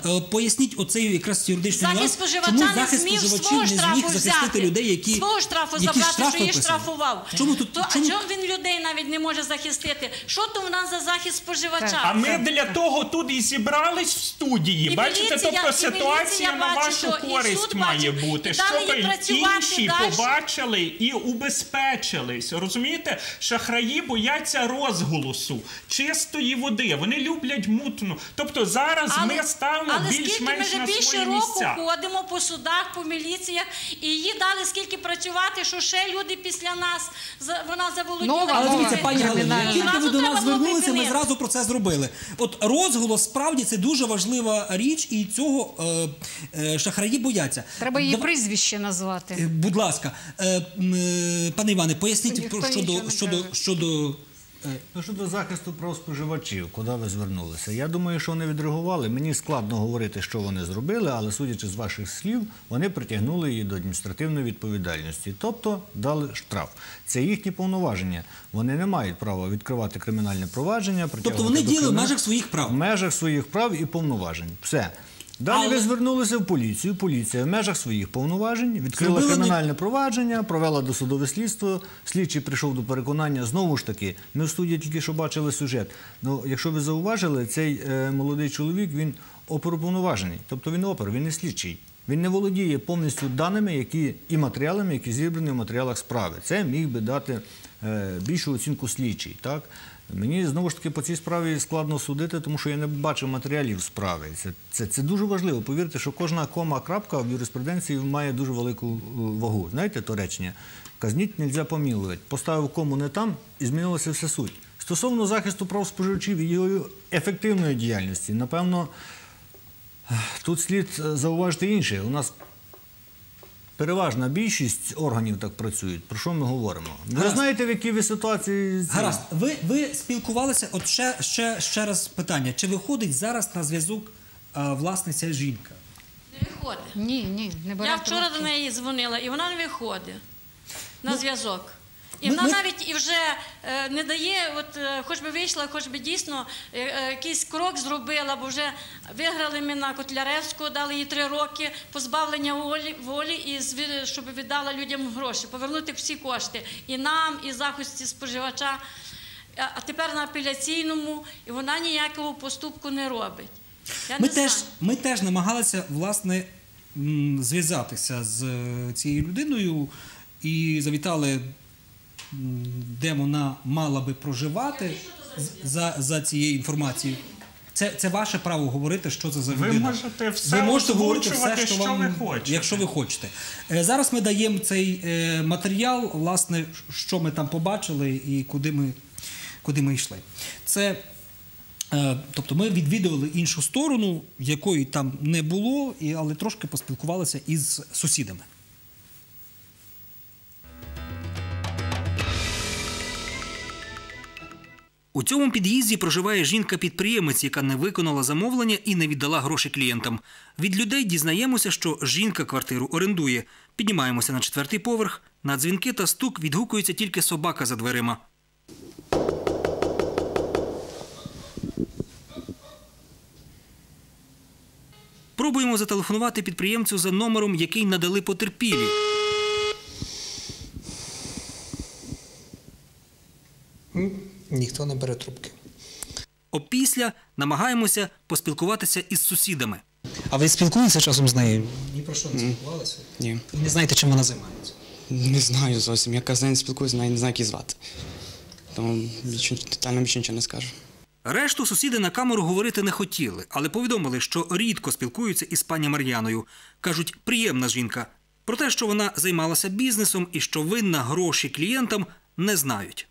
е, поясніть оцей якраз юридичний Захист нюанс, споживача чому не захист зміг споживачів свого не зміг штрафу захистити взяти. людей, які Свого штрафу які забрати, штраф що їх виписані. штрафував. Чому тут, То, чому? А чому він людей навіть не може захистити? Що то в нас за захист споживача? А ми для того тут і зібрались в студії. І Бачите, міліція- тобто і ситуація міліція на бачить, вашу то і користь суд має бачить, бути, і дали щоб їм працювати інші далі. побачили і убезпечились. Розумієте? Шахраї бояться розголосу, чистої води. Вони люблять мутну. Тобто зараз ми ставимо але скільки ми більш-менш вже на більше свої року місця. ходимо по судах, по міліціях, і їй дали скільки працювати, що ще люди після нас, за- вона заволоділа. Нова, Але нова. дивіться, пані Галино, Кримінальна. як тільки ви Зразу до треба нас було звернулися, ми припинити. зразу про це зробили. От розголос, справді, це дуже важлива річ, і цього е, е, шахраї бояться. Треба її Дав- прізвище назвати. Е, Будь ласка, е, м, е, пане Іване, поясніть Ніхто про- щодо, нічого не щодо, каже. щодо е, Ну, щодо захисту прав споживачів, куди ви звернулися? Я думаю, що вони відреагували. Мені складно говорити, що вони зробили, але судячи з ваших слів, вони притягнули її до адміністративної відповідальності, тобто дали штраф. Це їхні повноваження. Вони не мають права відкривати кримінальне провадження, тобто притягувати вони до діяли в кримінального- межах своїх прав. в межах своїх прав і повноважень. Все. Далі Але- ви звернулися в поліцію. Поліція в межах своїх повноважень відкрила Зробила не- кримінальне провадження, провела досудове слідство. Слідчий прийшов до переконання. Знову ж таки, ми в студії тільки що бачили сюжет. Ну, якщо ви зауважили, цей е, молодий чоловік, він оперуповноважений. Тобто він опер, він не слідчий. Він не володіє повністю даними, які і матеріалами, які зібрані в матеріалах справи. Це міг би дати е, більшу оцінку слідчий. Так? Мені, знову ж таки, по цій справі складно судити, тому що я не бачив матеріалів справи. Це, це, це дуже важливо. Повірте, що кожна кома, крапка в юриспруденції має дуже велику е, вагу. Знаєте то речення? Казніть, нельзя помилувати. Поставив кому не там і змінилася вся суть. Стосовно захисту прав споживачів і його ефективної діяльності, напевно, тут слід зауважити інше. У нас переважна більшість органів так працюють. Про що ми говоримо? Ви Гаразд. знаєте, в якій ви ситуації? Гаразд, ви, ви спілкувалися, от ще, ще, ще раз питання, чи виходить зараз на зв'язок а, власне ця жінка? Не виходить. Ні, ні, не бере Я вчора трубки. до неї дзвонила, і вона не виходить на зв'язок. І ми- вона ми- навіть і вже е, не дає, от е, хоч би вийшла, хоч би дійсно е, е, якийсь крок зробила, бо вже виграли ми на Котляревську, дали їй три роки позбавлення волі, волі і зві- щоб віддала людям гроші, повернути всі кошти і нам, і захисті споживача. А, а тепер на апеляційному, і вона ніякого поступку не робить. Я Ми не теж, знаю. ми теж намагалися, власне, м, зв'язатися з е, цією людиною і завітали, м, де вона мала би проживати з- за, за цією інформацією. Це, це ваше право говорити, що це за Ви людина. можете все ви можете говорити все, озвучувати, що, що вам, ви хочете. якщо ви хочете. Е, Зараз ми даємо цей е, матеріал, власне, що ми там побачили і куди ми, куди ми йшли. Це, е, тобто ми відвідували іншу сторону, якої там не було, і, але трошки поспілкувалися із сусідами. У цьому під'їзді проживає жінка-підприємець, яка не виконала замовлення і не віддала гроші клієнтам. Від людей дізнаємося, що жінка квартиру орендує. Піднімаємося на четвертий поверх. На дзвінки та стук відгукується тільки собака за дверима. Пробуємо зателефонувати підприємцю за номером, який надали потерпілі. Ніхто не бере трубки. Опісля намагаємося поспілкуватися із сусідами. А ви спілкуєтеся часом з нею? Ні про що не спілкувалися? Ні. І не знаєте, чим вона займається? Не знаю зовсім. Я з нею не спілкуюся, навіть не знаю, як її звати. Тому більше, детально більше нічого не скажу. Решту сусіди на камеру говорити не хотіли, але повідомили, що рідко спілкуються із пані Мар'яною. Кажуть, приємна жінка. Про те, що вона займалася бізнесом і що винна гроші клієнтам, не знають.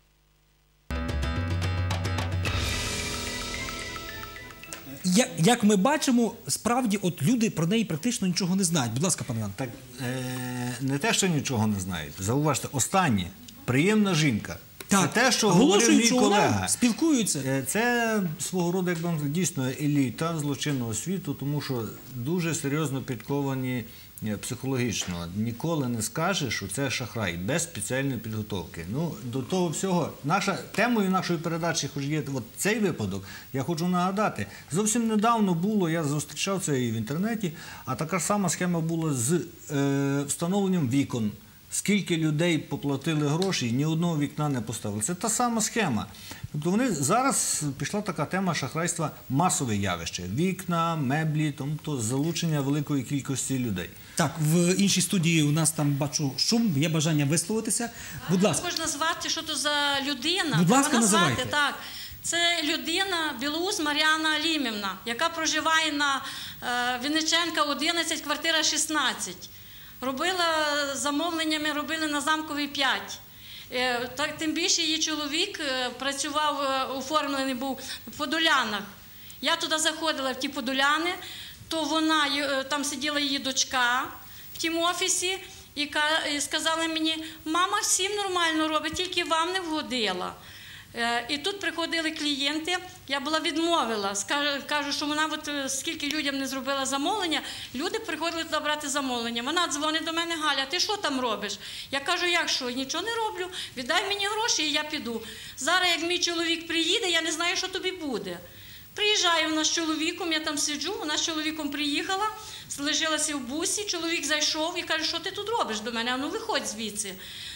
Як, як ми бачимо, справді от люди про неї практично нічого не знають. Будь ласка, пане Іван. Так, е, не те, що нічого не знають. Зауважте, останнє. Приємна жінка. Так, Це те, що говорив мій що вона колега. спілкуються. Е, Це свого роду, як вам дійсно, еліта злочинного світу, тому що дуже серйозно підковані е, психологічно. Ніколи не скажеш, що це шахрай, без спеціальної підготовки. Ну, до того всього, наша, темою нашої передачі, хоч є от цей випадок, я хочу нагадати, зовсім недавно було, я зустрічав це і в інтернеті, а така сама схема була з е, встановленням вікон. Скільки людей поплатили гроші, ні одного вікна не поставили. Це та сама схема. Тобто вони, зараз пішла така тема шахрайства, масове явище. Вікна, меблі, тобто залучення великої кількості людей. Так, в іншій студії у нас там, бачу, шум, є бажання висловитися. Будь ласка. Можна назвати, що то за людина. Будь ласка, Треба назвати, називайте. так. Це людина, Білоус Мар'яна Алімівна, яка проживає на е, Вінниченка одинадцять, квартира шістнадцять. Робила замовленнями, робили на Замковій п'ять. Е, так, тим більше її чоловік е, працював, е, оформлений був в Подолянах. Я туди заходила в ті Подоляни, то вона, е, там сиділа її дочка в тім офісі і, ка, і сказала мені, мама всім нормально робить, тільки вам не вгодила. Е, і тут приходили клієнти, я була відмовила, скажу, кажу, що вона от, скільки людям не зробила замовлення, люди приходили туди брати замовлення. Вона дзвонить до мене, Галя, ти що там робиш? Я кажу, як що, нічого не роблю, віддай мені гроші і я піду. Зараз, як мій чоловік приїде, я не знаю, що тобі буде. Приїжджає вона з чоловіком, я там сиджу, вона з чоловіком приїхала, лежалася в бусі, чоловік зайшов і каже, що ти тут робиш до мене, а ну виходь звідси.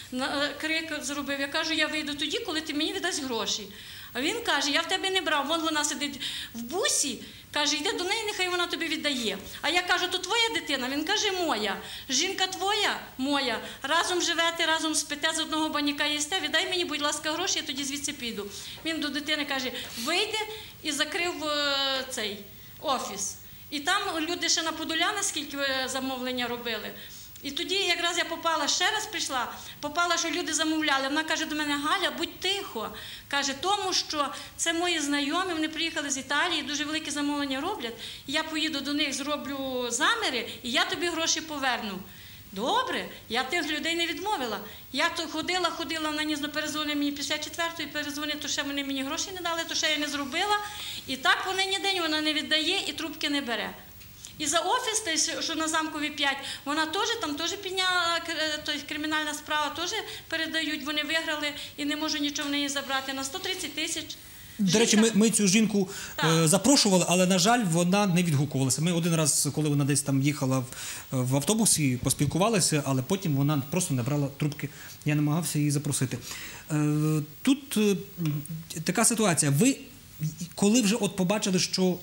Крик зробив, я кажу, я вийду тоді, коли ти мені віддасть гроші. А він каже, я в тебе не брав, вон вона сидить в бусі, каже, йди до неї, нехай вона тобі віддає. А я кажу, то твоя дитина? Він каже, моя. Жінка твоя? Моя. Разом живете, разом спите, з одного баняка їсте, віддай мені, будь ласка, гроші, я тоді звідси піду. Він до дитини каже, вийди і закрив е, цей офіс. І там люди ще на Подоляни, скільки замовлення робили. І тоді якраз я попала, ще раз прийшла, попала, що люди замовляли. Вона каже до мене, Галя, будь тихо. Каже, тому що це мої знайомі, вони приїхали з Італії, дуже велике замовлення роблять. Я поїду до них, зроблю заміри, і я тобі гроші поверну. Добре, я тих людей не відмовила. Я то ходила, ходила, вона ніжно перезвонила мені після четвертої, перезвонила, то ще вони мені гроші не дали, то ще я не зробила. І так вони ні день вона не віддає і трубки не бере. І за офіс, що на Замковій п'ять, вона теж, там теж підняла, кримінальна справа, теж передають, вони виграли і не можу нічого в неї забрати, на сто тридцять тисяч. До речі, ми, ми цю жінку Так. е, запрошували, але, на жаль, вона не відгукувалася. Ми один раз, коли вона десь там їхала в, в автобусі, поспілкувалися, але потім вона просто не брала трубки. Я намагався її запросити. Е, тут е, така ситуація. Ви, коли вже от побачили, що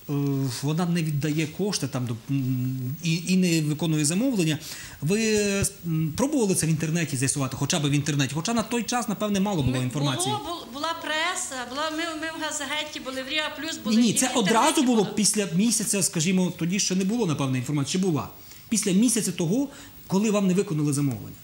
вона не віддає кошти там, і, і не виконує замовлення. Ви пробували це в інтернеті з'ясувати, хоча б в інтернеті? Хоча на той час, напевне, мало було інформації. Було, була преса, була, ми, ми в газеті були, в Ріа Плюс були. Ні, ні, і це в одразу було було. після місяця, скажімо, тоді ще не було, напевне, інформації. Чи була? Після місяця того, коли вам не виконали замовлення.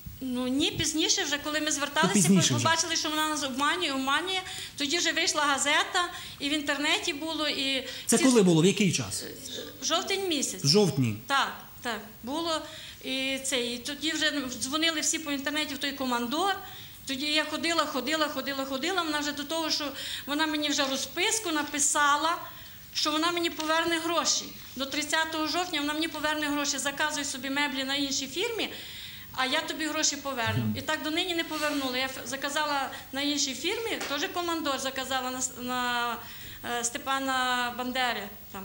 Ну ні, пізніше вже, коли ми зверталися, пізніше побачили, що вона нас обманює, обманює, тоді вже вийшла газета, і в інтернеті було, і... Це ці- коли було? В який час? Жовтень місяць. В жовтні. Так, так, було. І, це, і тоді вже дзвонили всі по інтернеті в той командор. Тоді я ходила, ходила, ходила, ходила. Вона вже до того, що вона мені вже розписку написала, що вона мені поверне гроші. До тридцятого жовтня вона мені поверне гроші. Заказуй собі меблі на іншій фірмі, а я тобі гроші поверну. І так до нині не повернула. Я заказала на іншій фірмі, теж командор заказала на, на е, Степана Бандери. Там.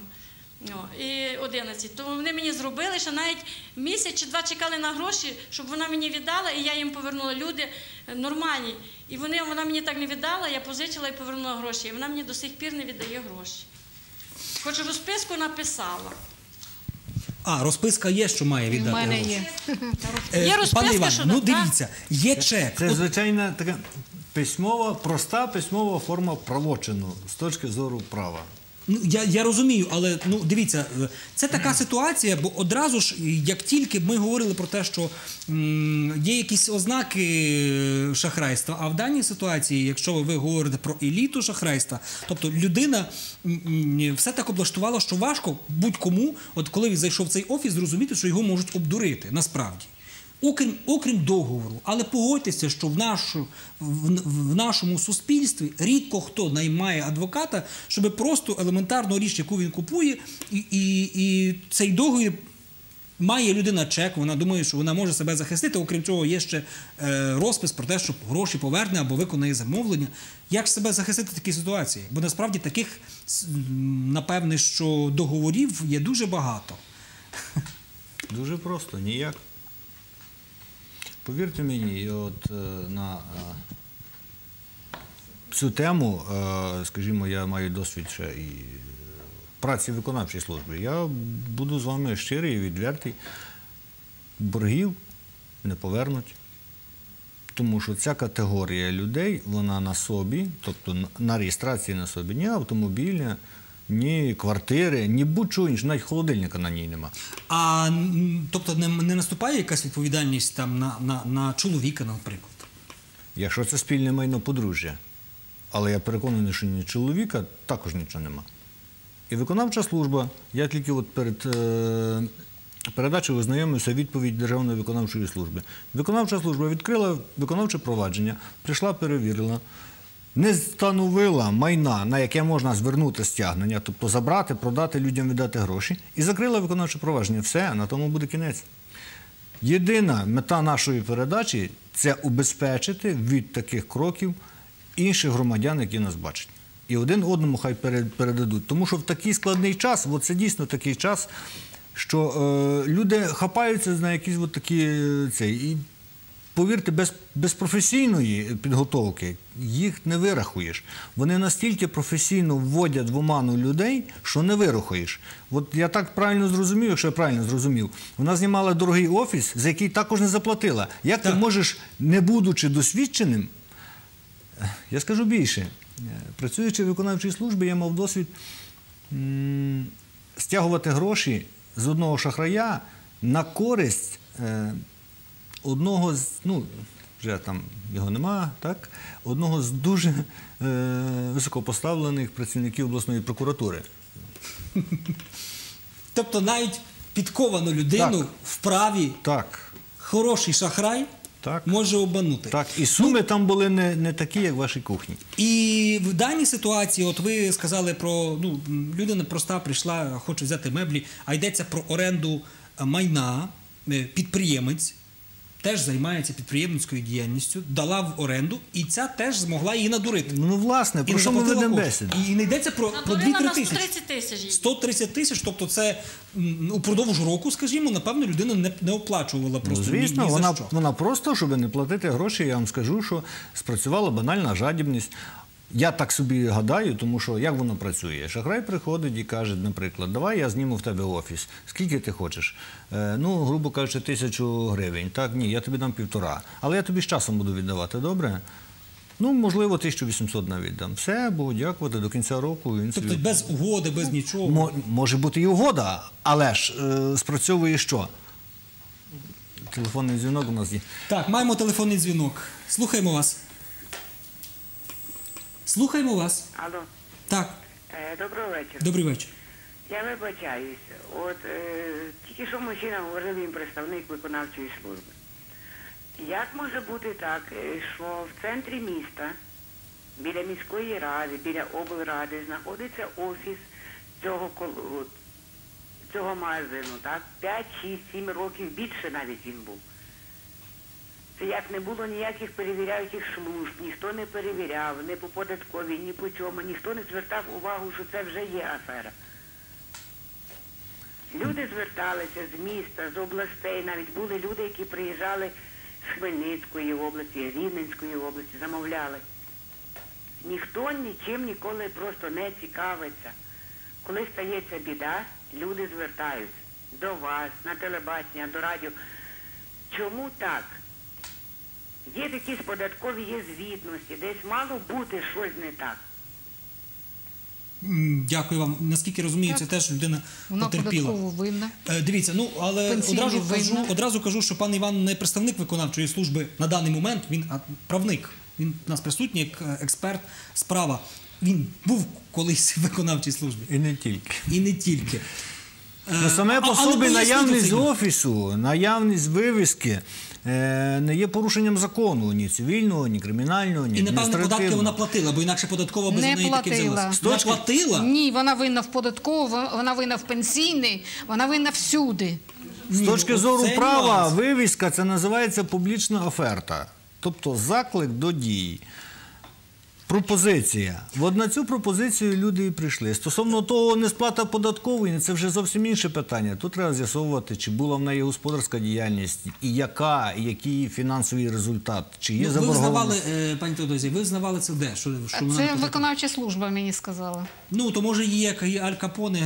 О, і одинадцять. То вони мені зробили, що навіть місяць чи два чекали на гроші, щоб вона мені віддала, і я їм повернула. Люди нормальні. І вони, вона мені так не віддала, я позичила і повернула гроші. І вона мені до сих пір не віддає гроші. Хоч розписку написала. А, розписка є, що має І в віддати. мене гроші. є. Е, Є розписка, Пане Іване, що ну так? дивіться, є чек. Це От звичайна така письмова, проста письмова форма правочину з точки зору права. Ну, я, я розумію, але ну, дивіться, е, це така ситуація, бо одразу ж, як тільки ми говорили про те, що м, є якісь ознаки шахрайства, а в даній ситуації, якщо ви говорите про еліту шахрайства, тобто людина м, м, все так облаштувала, що важко будь-кому, от коли він зайшов в цей офіс, зрозуміти, що його можуть обдурити, насправді. окрім, окрім договору. Але погодьтеся, що в, нашу, в, в нашому суспільстві рідко хто наймає адвоката, щоб просто елементарну річ, яку він купує, і, і, і цей договір має людина чек, вона думає, що вона може себе захистити. Окрім цього, є ще е, розпис про те, що гроші поверне або виконає замовлення. Як себе захистити в такій ситуації? Бо насправді таких, напевне, що договорів є дуже багато. Дуже просто, ніяк. Повірте мені, от на цю тему, скажімо, я маю досвід ще і праці в виконавчій службі. Я буду з вами щирий і відвертий. Боргів не повернуть. Тому що ця категорія людей, вона на собі, тобто на реєстрації на собі, ні автомобіля, ні квартири, ні будь-чого іншого, навіть холодильника на ній нема. А, тобто, не, не наступає якась відповідальність там на, на, на чоловіка, наприклад? Якщо це спільне майно подружжя. Але я переконаний, що ні чоловіка також нічого нема. І виконавча служба, я тільки от перед е, передачею ознайомився відповідь Державної виконавчої служби. Виконавча служба відкрила виконавче провадження, прийшла, перевірила, не встановила майна, на яке можна звернути стягнення, тобто забрати, продати, людям віддати гроші, і закрила виконавче провадження. Все, на тому буде кінець. Єдина мета нашої передачі – це убезпечити від таких кроків інших громадян, які нас бачать. І один одному хай передадуть. Тому що в такий складний час, от це дійсно такий час, що е, люди хапаються на якісь от такі цей. І повірте, без, без професійної підготовки їх не вирахуєш. Вони настільки професійно вводять в оману людей, що не вирахуєш. От я так правильно зрозумів, якщо я правильно зрозумів, вона знімала дорогий офіс, за який також не заплатила. Як так. Ти можеш, не будучи досвідченим, я скажу більше, працюючи в виконавчій службі, я мав досвід м- стягувати гроші з одного шахрая на користь е- одного з, ну, вже там його нема, так, одного з дуже е, високопоставлених працівників обласної прокуратури. Тобто навіть підковану людину так. вправі так. хороший шахрай так. може обманути. Так, і суми ну, там були не, не такі, як в вашій кухні. І в даній ситуації, от ви сказали про, ну, людина проста прийшла, хоче взяти меблі, а йдеться про оренду майна, підприємець, теж займається підприємницькою діяльністю, дала в оренду, і ця теж змогла її надурити. Ну, власне, про що ми ведемо бесіду? І не йдеться про, про дві-три тисячі. сто тридцять тисяч. сто тридцять тисяч, тобто це упродовж року, скажімо, напевно, людина не, не оплачувала просто. Ну, звісно, ні, ні вона, за що. Вона просто, щоб не платити гроші, я вам скажу, що спрацювала банальна жадібність. Я так собі гадаю, тому що як воно працює? Шахрай приходить і каже, наприклад, давай я зніму в тебе офіс. Скільки ти хочеш? Е, ну, грубо кажучи, тисячу гривень. Так, ні, я тобі дам півтора. Але я тобі з часом буду віддавати, добре? Ну, можливо, тисячу вісімсот навіть дам. Все, Богу дякувати, до кінця року. Він тобто собі... без угоди, без нічого? Мо, може бути і угода, але ж е, спрацьовує що? Телефонний дзвінок у нас є. Так, маємо телефонний дзвінок. Слухаємо вас. Слухаємо вас. Алло. Так. Е, доброго вечора. Добрий вечір. Я вибачаюсь. От е, тільки що мужчина говорив, він представник виконавчої служби. Як може бути так, що в центрі міста, біля міської ради, біля облради, знаходиться офіс цього, цього магазину, так? п'ять, шість, сім років, більше навіть він був. Це як не було ніяких перевіряючих служб, ніхто не перевіряв, ні по податковій, ні по чому, ніхто не звертав увагу, що це вже є афера. Люди зверталися з міста, з областей, навіть були люди, які приїжджали з Хмельницької області, Рівненської області, замовляли. Ніхто нічим ніколи просто не цікавиться. Коли стається біда, люди звертаються до вас, на телебачення, до радіо. Чому так? Є якісь податкові, є звітності, десь мало бути щось не так. Дякую вам. Наскільки розумію, це теж людина вона потерпіла. Вона податково винна. Дивіться, ну, але одразу кажу, одразу кажу, що пан Іван не представник виконавчої служби на даний момент, він правник. Він у нас присутній як експерт з права. Він був колись в виконавчій службі. І не тільки. І не тільки. Ну, саме по собі наявність офісу, наявність вивіски, е, не є порушенням закону, ні цивільного, ні кримінального, ні І, напевно, податки адміністративного. вона платила, бо інакше податкова без Не неї таки платила. взялася. Вона платила? Ні, вона винна в податкову, вона винна в пенсійний, вона винна всюди. З Ні, точки ну, зору це права, нюанс. вивіска – це називається публічна оферта. Тобто заклик до дії. Пропозиція. От на цю пропозицію люди і прийшли. Стосовно того, несплата податкової, це вже зовсім інше питання. Тут треба з'ясовувати, чи була в неї господарська діяльність, і яка, і який фінансовий результат, чи є Ну, ви заборгованість. визнавали, е, пані Теодозія, ви визнавали це де? Що, що вона не Це платила? виконавча служба мені сказала. Ну, то може її, як і Аль Капоне,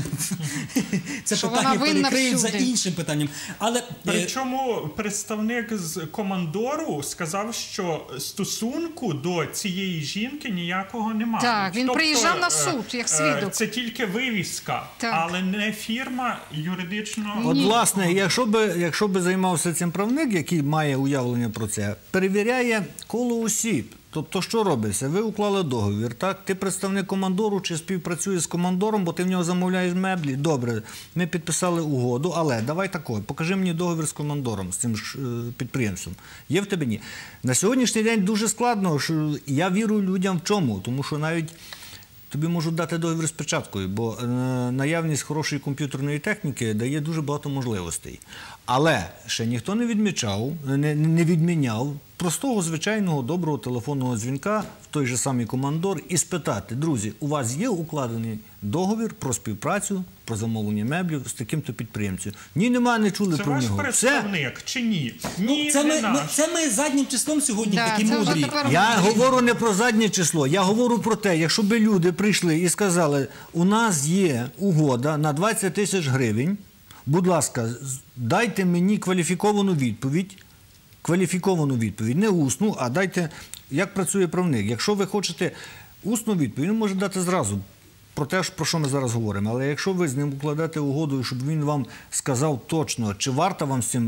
це Що питання вона винна перекриють за всюди. іншим питанням. Але е, Причому представник з командору сказав, що стосунку до цієї жінки ніякого немає. Так, він приїжджав на суд, як свідок. Це тільки вивіска, Так. але не фірма юридично. От, власне, якщо би, якщо би займався цим правник, який має уявлення про це, перевіряє коло осіб. Тобто, що робиться? Ви уклали договір, так? Ти представник командору чи співпрацюєш з командором, бо ти в нього замовляєш меблі. Добре, ми підписали угоду, але давай тако, покажи мені договір з командором, з цим ж, е, підприємством. Є в тебе? Ні. На сьогоднішній день дуже складно, що я вірю людям в чому, тому що навіть тобі можуть дати договір з печаткою, бо е, наявність хорошої комп'ютерної техніки дає дуже багато можливостей. Але ще ніхто не відмічав, не, не відміняв простого, звичайного, доброго телефонного дзвінка в той же самий командор і спитати: друзі, у вас є укладений договір про співпрацю, про замовлення меблів з таким-то підприємцем? Ні, немає, не чули Це про ваш нього. представник чи ні? Ні, ну, це, не ми, ми, наш. це ми заднім числом сьогодні Да, такі це вже мудрі. тепер Я говорю не про заднє число, я говорю про те, якщо б люди прийшли і сказали: у нас є угода на двадцять тисяч гривень, будь ласка, з- дайте мені кваліфіковану відповідь, кваліфіковану відповідь, не усну, а дайте, як працює правник. Якщо ви хочете усну відповідь, він може дати зразу про те, про що ми зараз говоримо. Але якщо ви з ним укладете угоду, щоб він вам сказав точно, чи варто вам з цим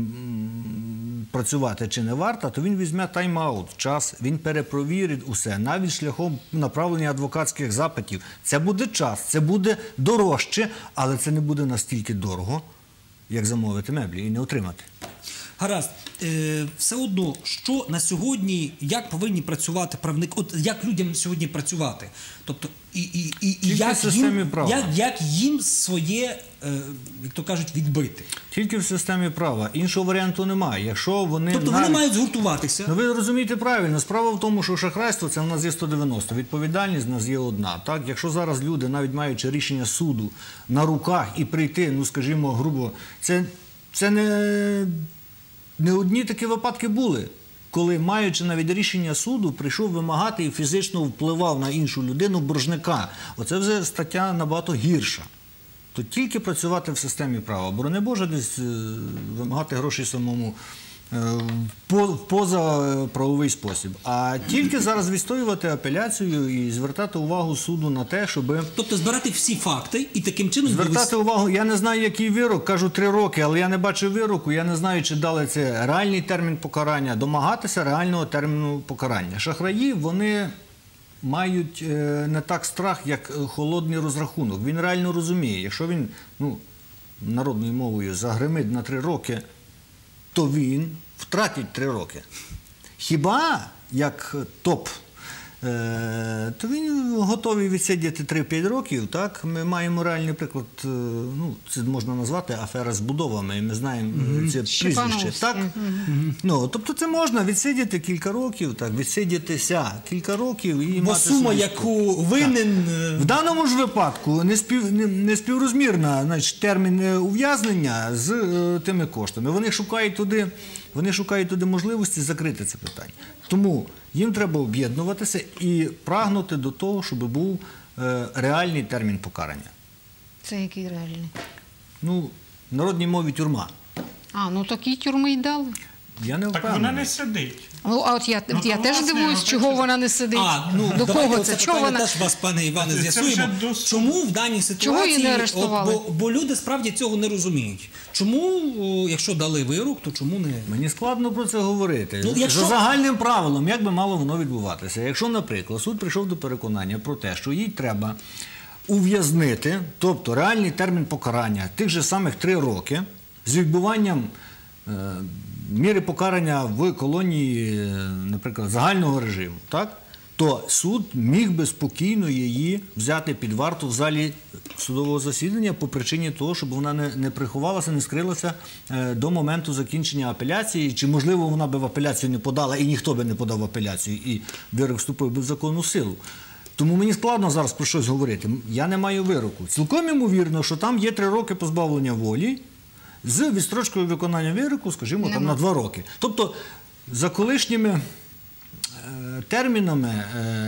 м, працювати, чи не варто, то він візьме тайм-аут, час, він перепровірить усе, навіть шляхом направлення адвокатських запитів. Це буде час, це буде дорожче, але це не буде настільки дорого, як замовити меблі і не отримати. Гаразд, е, все одно, що на сьогодні, як повинні працювати правники, от як людям сьогодні працювати? Тобто, і, і, і, і Тільки як, в системі їм, права. як, як їм своє, е, як то кажуть, відбити? Тільки в системі права. Іншого варіанту немає. Якщо вони Тобто вони навіть- мають згуртуватися. Ну, ви розумієте правильно. Справа в тому, що шахрайство – це в нас є сто дев'яносто. Відповідальність в нас є одна. Так? Якщо зараз люди, навіть маючи рішення суду на руках і прийти, ну, скажімо, грубо, це, це не, не одні такі випадки були, коли, маючи навіть рішення суду, прийшов вимагати і фізично впливав на іншу людину боржника. Оце вже стаття набагато гірша. То тільки працювати в системі права. Борони Боже, десь е, вимагати грошей самому е, по- поза е, правовий спосіб. А тільки зараз відстоювати апеляцію і звертати увагу суду на те, щоб... Тобто збирати всі факти і таким чином Звертати увагу, я не знаю, який вирок, кажу три роки, але я не бачив вироку, я не знаю, чи дали це реальний термін покарання, домагатися реального терміну покарання. Шахраї, вони мають е, не так страх, як е, холодний розрахунок. Він реально розуміє, якщо він, ну, народною мовою загримить на три роки, то він втратить три роки. Хіба, як топ, е, то він готовий відсидіти три-п'ять років, так? Ми маємо реальний приклад, е, ну, це можна назвати афера з будовами, і ми знаємо е, це прізвище, Щепановський. так? Ну, тобто це можна відсидіти кілька років, так, відсидітися кілька років і Бо мати сума, собі яку винен... е, в даному ж випадку не, спів, не, не співрозмірна, значить, термін е, ув'язнення з е, тими коштами. Вони шукають туди, вони шукають туди можливості закрити це питання. Тому їм треба об'єднуватися і прагнути до того, щоб був е, реальний термін покарання. Це який реальний? Ну, в народній мові тюрма. А, ну такі тюрми й дали. Я не Так впевнений. вона не сидить. Ну, а от я, Ну, я то, теж власне, дивуюсь, ну, чого це- вона не сидить. А, ну, До давайте кого оце це? Чого питання вона? теж вас, пане Іване, Це вже з'ясуємо. до суду. Чому в даній ситуації... Чого її не арештували? От, бо, бо люди справді цього не розуміють. Чому, о, якщо дали вирок, то чому не... Мені складно про це говорити. Ну, якщо- За загальним правилом, як би мало воно відбуватися? Якщо, наприклад, суд прийшов до переконання про те, що їй треба ув'язнити, тобто реальний термін покарання тих же самих три роки з відбуванням е, міри покарання в колонії, наприклад, загального режиму, так? То суд міг би спокійно її взяти під варту в залі судового засідання по причині того, щоб вона не, не приховалася, не скрилася е, до моменту закінчення апеляції, чи, можливо, вона би в апеляцію не подала, і ніхто би не подав в апеляцію, і вирок вступив би в законну силу. Тому мені складно зараз про щось говорити. Я не маю вироку. Цілком ймовірно, що там є три роки позбавлення волі з відстрочкою виконання вироку, скажімо, там, на два роки. Тобто, за колишніми термінами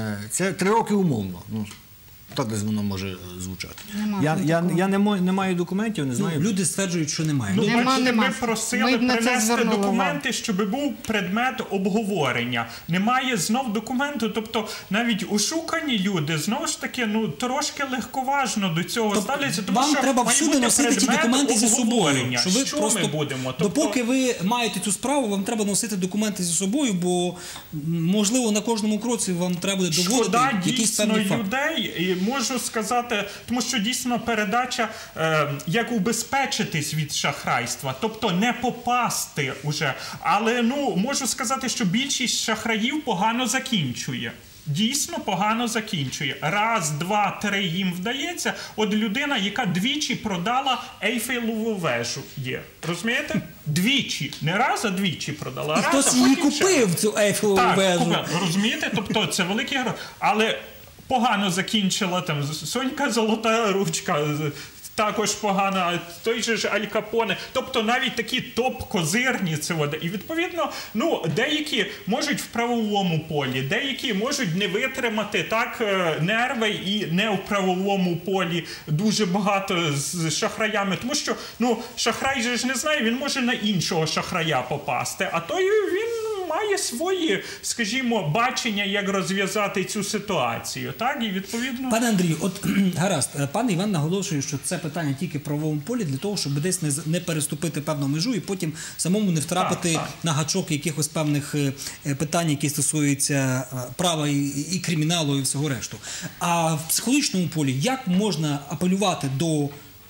це три роки умовно. Ну, так десь воно може звучати. Я, я, я не, маю, не маю документів, не знаю. Ну, люди стверджують, що немає. Ну, Нема, бачите, нема. ми просили Ми на це принести звернули документи, увагу. щоб був предмет обговорення. Немає знов документу, тобто навіть ушукані люди, знову ж таки, ну, трошки легковажно до цього Тобто ставляться, тому вам що треба має всюди бути носити ті предмет документи зі собою. обговорення. Що ви що просто, ми будемо? Тобто, допоки ви маєте цю справу, вам треба носити документи зі собою, бо, можливо, на кожному кроці вам треба буде доводити шкода якісь дійсно певні факти. людей, і можу сказати, тому що дійсно передача, е, як убезпечитись від шахрайства, тобто не попасти уже. Але, ну, можу сказати, що більшість шахраїв погано закінчує. Дійсно погано закінчує. Раз, два, три їм вдається. От людина, яка двічі продала Ейфелеву вежу є. Розумієте? Двічі. Не раз, а двічі продала. І Раз, хтось а її потім ще. купив, цю Ейфелеву Так, вежу. купив. Розумієте? Тобто це великі гроші. Але погано закінчила там Сонька Золота Ручка, також погано, той же ж Аль Капоне. Тобто навіть такі топ-козирні це вода. І відповідно, ну, деякі можуть в правовому полі, деякі можуть не витримати так нерви і не в правовому полі дуже багато з шахраями. Тому що, ну, шахрай же ж не знає, він може на іншого шахрая попасти, а той він має свої, скажімо, бачення, як розв'язати цю ситуацію. Так, і відповідно... Пане Андрію, от гаразд, пан Іван наголошує, що це питання тільки в правовому полі для того, щоб десь не, не переступити певну межу і потім самому не втрапити так, так. на гачок якихось певних е, питань, які стосуються права і, і криміналу і всього решту. А в психологічному полі як можна апелювати до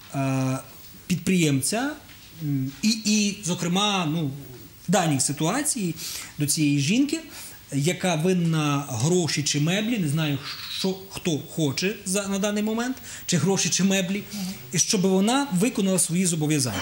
е, підприємця і, і, зокрема, ну, в даній ситуації до цієї жінки, яка винна гроші чи меблі, не знаю, що хто хоче за, на даний момент, чи гроші, чи меблі, і щоб вона виконала свої зобов'язання.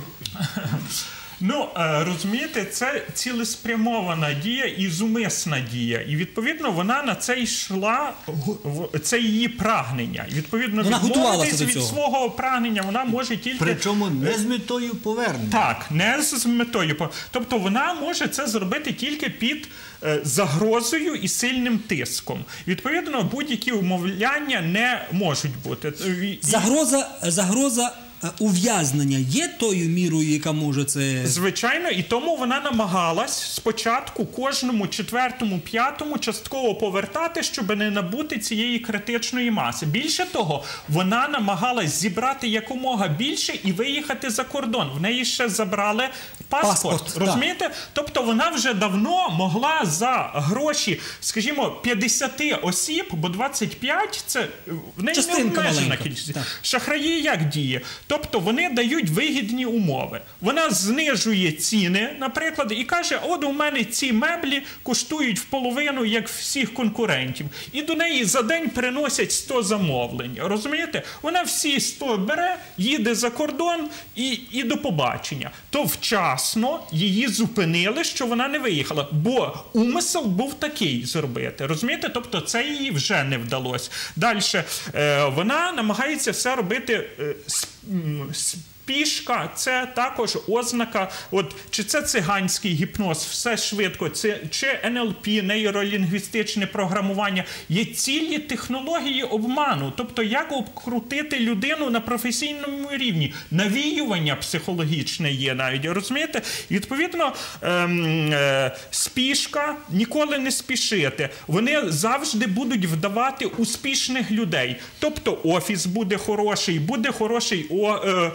Ну, розумієте, це цілеспрямована дія і зумисна дія. І, відповідно, вона на це йшла, це її прагнення. І, відповідно, вона відмовитись від свого прагнення вона може тільки... Причому не з метою повернення. Так, не з метою. Тобто вона може це зробити тільки під загрозою і сильним тиском. Відповідно, будь-які умовляння не можуть бути. Загроза, загроза ув'язнення є тою мірою, яка може це... Звичайно, і тому вона намагалась спочатку кожному четвертому, п'ятому частково повертати, щоб не набути цієї критичної маси. Більше того, вона намагалась зібрати якомога більше і виїхати за кордон. В неї ще забрали паспорт. паспорт розумієте? Так. Тобто вона вже давно могла за гроші, скажімо, п'ятдесят осіб, бо двадцять п'ять – це в неї не обмежена кількість. Шахраї як діє? Тобто вони дають вигідні умови. Вона знижує ціни, наприклад, і каже, от у мене ці меблі коштують в половину, як всіх конкурентів. І до неї за день приносять сто замовлень. Розумієте? Вона всі сто бере, їде за кордон і, і до побачення. То вчасно її зупинили, що вона не виїхала. Бо умисел був такий зробити. Розумієте? Тобто це їй вже не вдалося. Далі. Е, вона намагається все робити е, спішка, це також ознака, от, чи це циганський гіпноз, все швидко, це, чи ен ел пі, нейролінгвістичне програмування, є цілі технології обману, тобто як обкрутити людину на професійному рівні, навіювання психологічне є навіть, розумієте? І, відповідно, ем, е, спішка, ніколи не спішити, вони завжди будуть вдавати успішних людей, тобто офіс буде хороший, буде хороший о, е, печать,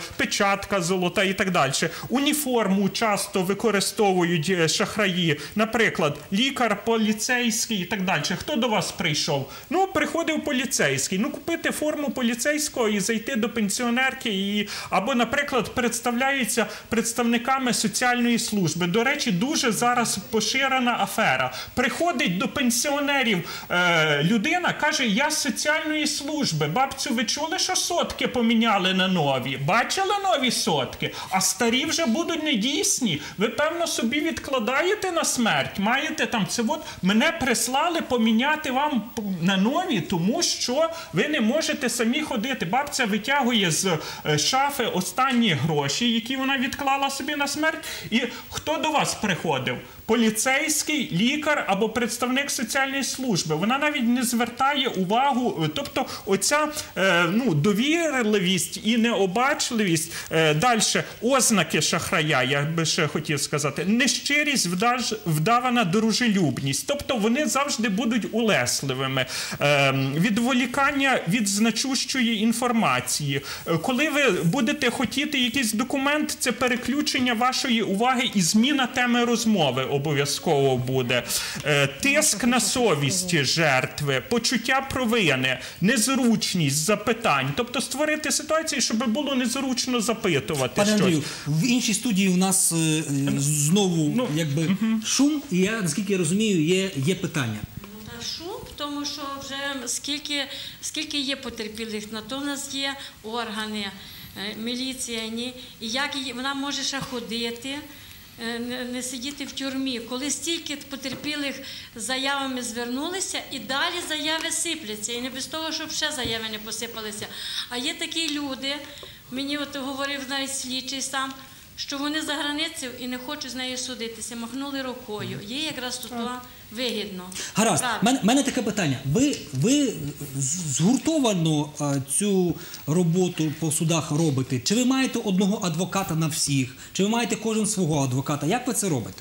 печатка золота і так далі. Уніформу часто використовують шахраї. Наприклад, лікар, поліцейський і так далі. Хто до вас прийшов? Ну, приходив поліцейський. Ну, купити форму поліцейського і зайти до пенсіонерки. І... Або, наприклад, представляються представниками соціальної служби. До речі, дуже зараз поширена афера. Приходить до пенсіонерів е, людина, каже, я з соціальної служби. Бабцю, ви чули, що сотки поміняли на нові? Бачили нові сотки? А старі вже будуть недійсні. Ви, певно, собі відкладаєте на смерть. Маєте там, це от, мене прислали поміняти вам на нові, тому що ви не можете самі ходити. Бабця витягує з шафи останні гроші, які вона відклала собі на смерть. І хто до вас приходив? Поліцейський, лікар або представник соціальної служби. Вона навіть не звертає увагу, тобто оця е, ну, довірливість і необачливість. Е, далі, ознаки шахрая, я би ще хотів сказати, нещирість, вдаж, вдавана дружелюбність. Тобто вони завжди будуть улесливими. Е, відволікання від значущої інформації. Е, коли ви будете хотіти якийсь документ, це переключення вашої уваги і зміна теми розмови обов'язково буде. Е, тиск на совісті жертви, почуття провини, незручність запитань. Тобто створити ситуацію, щоб було незручно запитувати Пане щось. Андрію, в іншій студії у нас е, знову Ну, якби угу. шум, і я, наскільки я розумію, є, є питання. Ну, та шум, тому що вже скільки, скільки є потерпілих, на то в нас є органи, міліція, ні, і як її, вона може ще ходити, Не, не сидіти в тюрмі, коли стільки потерпілих з заявами звернулися, і далі заяви сипляться, і не без того, щоб ще заяви не посипалися. А є такі люди, мені от говорив навіть слідчий сам, що вони за границею і не хочуть з нею судитися, махнули рукою. Є якраз тут вигідно. Гаразд, в мене таке питання. Ви, ви згуртовано а, цю роботу по судах робите? Чи ви маєте одного адвоката на всіх? Чи ви маєте кожен свого адвоката? Як ви це робите?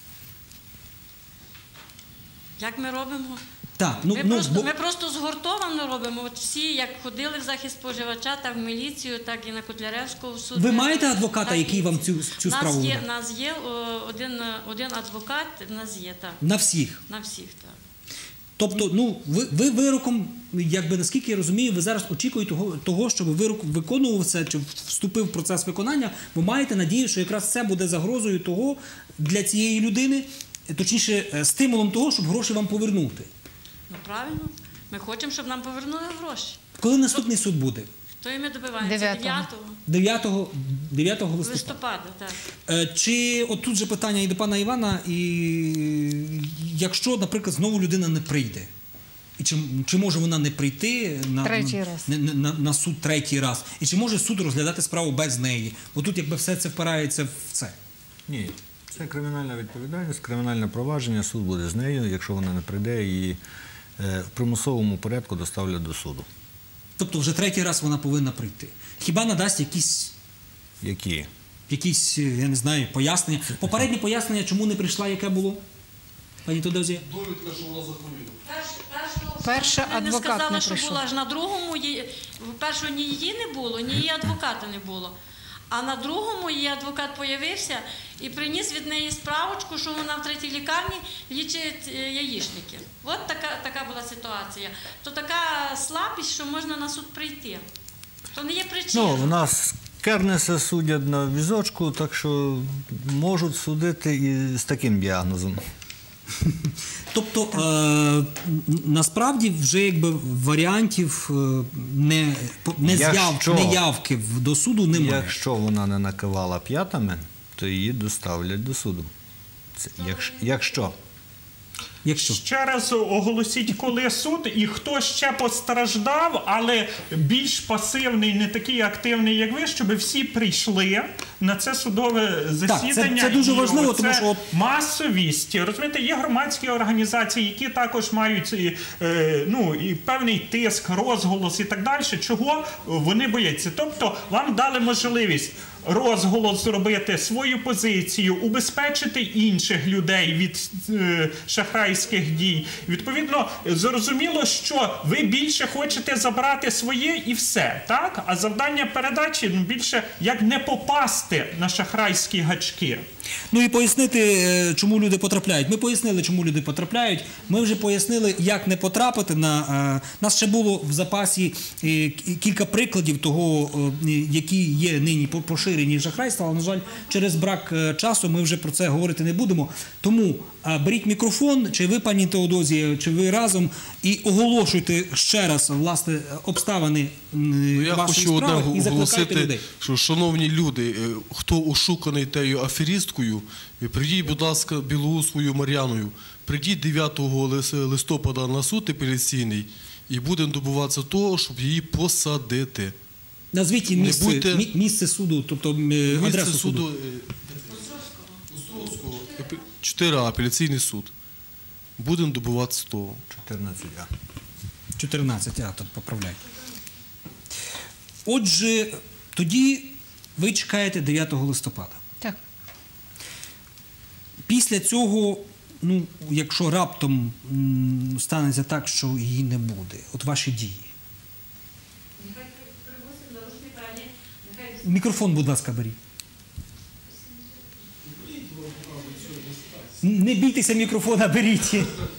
Як ми робимо? Так, ну, ми, ну, просто, бо... ми просто згуртовано робимо. От всі, як ходили в захист споживача, так в міліцію, так і на Котляревського суду. Ви маєте адвоката, який вам цю, цю нас справу є, веде? нас є о, один, один адвокат, в нас є, так. На всіх? На всіх, так. Тобто, ну, ви, ви вироком, якби, наскільки я розумію, ви зараз очікуєте того, того, щоб вирок виконувався, чи вступив в процес виконання, ви маєте надію, що якраз це буде загрозою того для цієї людини, точніше, стимулом того, щоб гроші вам повернути. Ну, правильно. Ми хочемо, щоб нам повернули гроші. Коли наступний суд буде? То і ми добиваємося дев'ятого листопада. листопада, так. Чи от тут же питання і до пана Івана, і якщо, наприклад, знову людина не прийде, і чи, чи може вона не прийти на, третій раз. На, на, на суд третій раз, і чи може суд розглядати справу без неї? Бо тут якби все це впирається в це. Ні. Це кримінальна відповідальність, кримінальне провадження, суд буде з нею, якщо вона не прийде, її в примусовому порядку доставлять до суду. Тобто вже третій раз вона повинна прийти. Хіба надасть якісь, Які? якісь, я не знаю, пояснення? Попереднє пояснення, чому не прийшла, яке було? Пані Тодозія? Довідка, що вона захворіла. Перша адвокат не сказала, не що прийшов. була, аж на другому, першого ні її не було, ні її адвоката не було. А на другому її адвокат появився і приніс від неї справочку, що вона в третій лікарні лічить яєчники. От така, така була ситуація. То така слабість, що можна на суд прийти. То не є причина. Ну, в нас Кернеса судять на візочку, так що можуть судити і з таким діагнозом. Тобто, е, насправді, вже якби варіантів не, не, зяв, не явки до суду немає. Якщо вона не накивала п'ятами, то її доставлять до суду. Це, якщо, якщо. Якщо. Ще раз оголосіть, коли суд, і хто ще постраждав, але більш пасивний, не такий активний, як ви, щоб всі прийшли на це судове засідання. Так, це, це дуже важливо, тому що... Масовість. Розумієте, є громадські організації, які також мають е, ну, і певний тиск, розголос і так далі. Чого вони бояться? Тобто, вам дали можливість розголос зробити, свою позицію, убезпечити інших людей від е, шахрайських дій. Відповідно, зрозуміло, що ви більше хочете забрати своє і все, так? А завдання передачі ну, більше як не попасти на шахрайські гачки. Ну і пояснити, чому люди потрапляють. Ми пояснили, чому люди потрапляють. Ми вже пояснили, як не потрапити на... У нас ще було в запасі кілька прикладів того, які є нині поширені шахрайства, але, на жаль, через брак часу ми вже про це говорити не будемо. Тому беріть мікрофон, чи ви, пані Теодозія, чи ви разом, і оголошуйте ще раз, власне, обставини ну, я вашої хочу справи одне і закликайте оголосити, людей. що, шановні люди, хто ошуканий тею аферісткою, прийдіть, будь ласка, Білоусовою Мар'яною, прийдіть дев'ятого листопада на суд апеляційний і будемо добуватися того, щоб її посадити. Назвіть місце, будьте... місце суду, тобто адресу місце суду. суду Островського, чотири А, апеляційний суд. Будемо добуватися того. чотирнадцять А. чотирнадцять А, тут поправляйте. Отже, тоді ви чекаєте дев'ятого листопада. Так. Після цього, ну, якщо раптом м, станеться так, що її не буде, от ваші дії. Мікрофон, будь ласка, беріть. Не бійтеся мікрофона, беріть.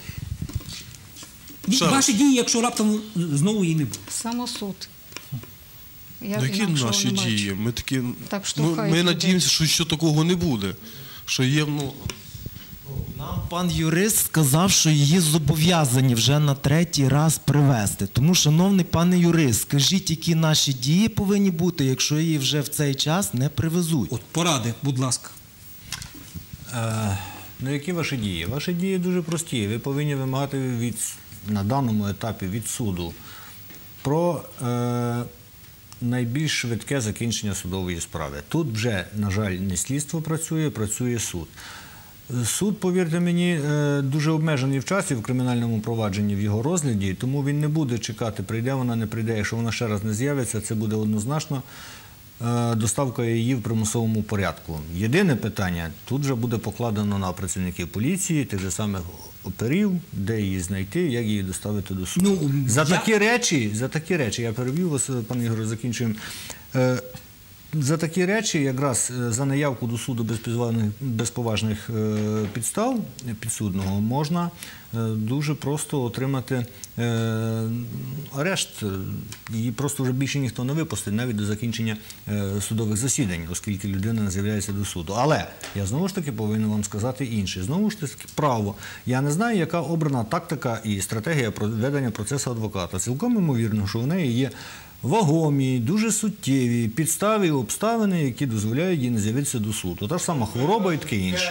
Ваші дії, якщо раптом знову її не буде. Самосуд. Я Ну, які наші дії? Ми, такі, так, ну, ми надіємося, що, що такого не буде. Що є, ну... Нам пан юрист сказав, що її зобов'язані вже на третій раз привезти. Тому, шановний пане юрист, скажіть, які наші дії повинні бути, якщо її вже в цей час не привезуть? От поради, будь ласка. Е, ну, які ваші дії? Ваші дії дуже прості. Ви повинні вимагати від, на даному етапі від суду про е, найбільш швидке закінчення судової справи. Тут вже, на жаль, не слідство працює, працює суд. Суд, повірте мені, дуже обмежений в часі в кримінальному провадженні в його розгляді, тому він не буде чекати, прийде вона, не прийде. Якщо вона ще раз не з'явиться, це буде однозначно доставка її в примусовому порядку. Єдине питання, тут вже буде покладено на працівників поліції, тих же самих оперів, де її знайти, як її доставити до суду. Ну, за, я... такі речі, за такі речі, я переб'ю вас, пане Ігоре, закінчуємо. За такі речі, якраз за наявку до суду без, без поважних підстав підсудного, можна дуже просто отримати арешт. Її просто вже більше ніхто не випустить, навіть до закінчення судових засідань, оскільки людина не з'являється до суду. Але я знову ж таки повинен вам сказати інше. Знову ж таки, право. Я не знаю, яка обрана тактика і стратегія ведення процесу адвоката. Цілком ймовірно, що в неї є вагомі, дуже суттєві підстави і обставини, які дозволяють їй не з'явитися до суду. Та ж сама хвороба і таке інше.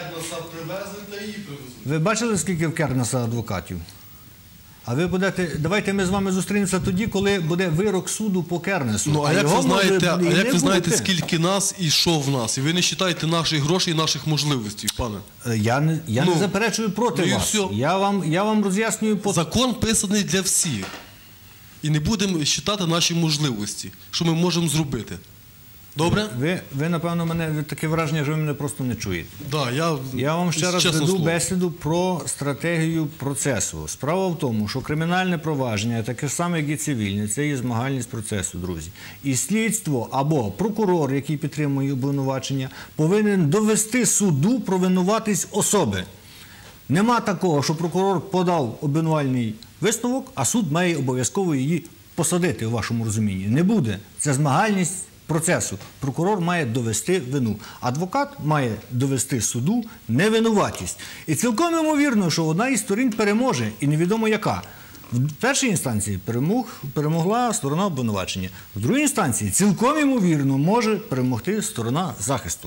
Ви бачили, скільки в Кернеса адвокатів? А ви будете, давайте ми з вами зустрінемося тоді, коли буде вирок суду по Кернесу. Ну, а, а як ви знаєте, а як ви знаєте скільки нас і що в нас? І ви не вважаєте наших грошей і наших можливостей, пане? Я не, я ну, не заперечую проти ну, вас. Я вам, я вам роз'яснюю... По... Закон писаний для всіх. І не будемо вважати наші можливості, що ми можемо зробити. Добре? Ви, ви напевно, мене таке враження, що ви мене просто не чуєте. Да, я, я вам ще раз веду слово. бесіду про стратегію процесу. Справа в тому, що кримінальне провадження, таке ж саме, як і цивільне, це є змагальність процесу, друзі. І слідство або прокурор, який підтримує обвинувачення, повинен довести суду про винуватість особи. Нема такого, що прокурор подав обвинувальний висновок, а суд має обов'язково її посадити, у вашому розумінні. Не буде. Це змагальність процесу. Прокурор має довести вину. Адвокат має довести суду невинуватість. І цілком ймовірно, що одна із сторін переможе, і невідомо яка. В першій інстанції перемог, перемогла сторона обвинувачення. В другій інстанції цілком ймовірно може перемогти сторона захисту.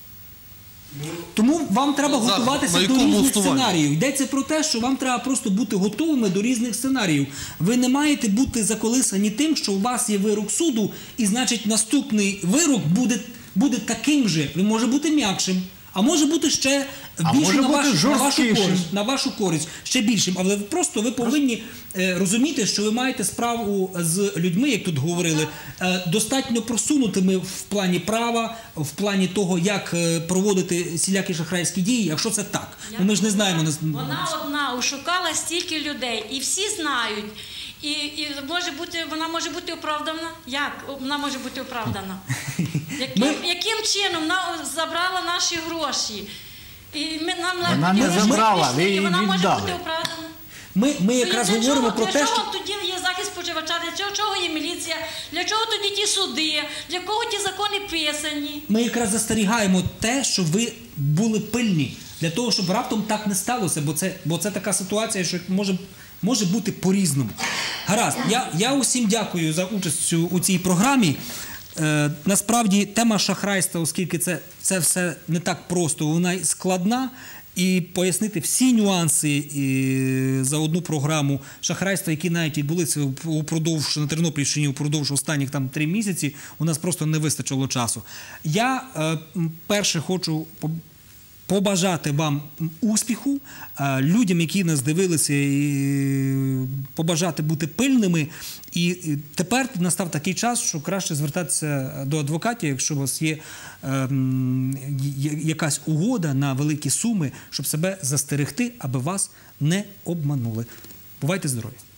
Тому вам треба готуватися до різних сценаріїв. Йдеться про те, що вам треба просто бути готовими до різних сценаріїв. Ви не маєте бути заколисані тим, що у вас є вирок суду, і, значить, наступний вирок буде, буде таким же. Він може бути м'якшим, а може бути ще А більшим може на, бути вашу, на, вашу жорсткішим. користь, на вашу користь, ще більшим. Але просто ви повинні е, розуміти, що ви маєте справу з людьми, як тут говорили, е, достатньо просунутими в плані права, в плані того, як е, проводити всілякі шахрайські дії, якщо це так. Ну, ми ж не знаємо. Вона одна ошукала стільки людей, і всі знають. І, і може бути, вона може бути оправдана? Як вона може бути оправдана? Яким, Ми- яким чином вона забрала наші гроші? І ми, нам Вона не гроші забрала, прийшли, ви і її вона може віддали. бути оправдана. Ми, ми То якраз для говоримо чого, про для те, чого що... тоді є захист споживача, для чого, чого є міліція, для чого тоді ті суди, для кого ті закони писані? Ми якраз застерігаємо те, що ви були пильні, для того, щоб раптом так не сталося, бо це, бо це така ситуація, що може, може бути по-різному. Гаразд, я, я усім дякую за участь у, у цій програмі. Е, насправді, тема шахрайства, оскільки це, це все не так просто, вона й складна, і пояснити всі нюанси і, за одну програму шахрайства, які навіть відбулися упродовж на Тернопільщині упродовж останніх там три місяці, у нас просто не вистачило часу. Я е, перше хочу побажати вам успіху, е, людям, які нас дивилися, і побажати бути пильними. І тепер настав такий час, що краще звертатися до адвокатів, якщо у вас є е, якась угода на великі суми, щоб себе застерегти, аби вас не обманули. Бувайте здорові!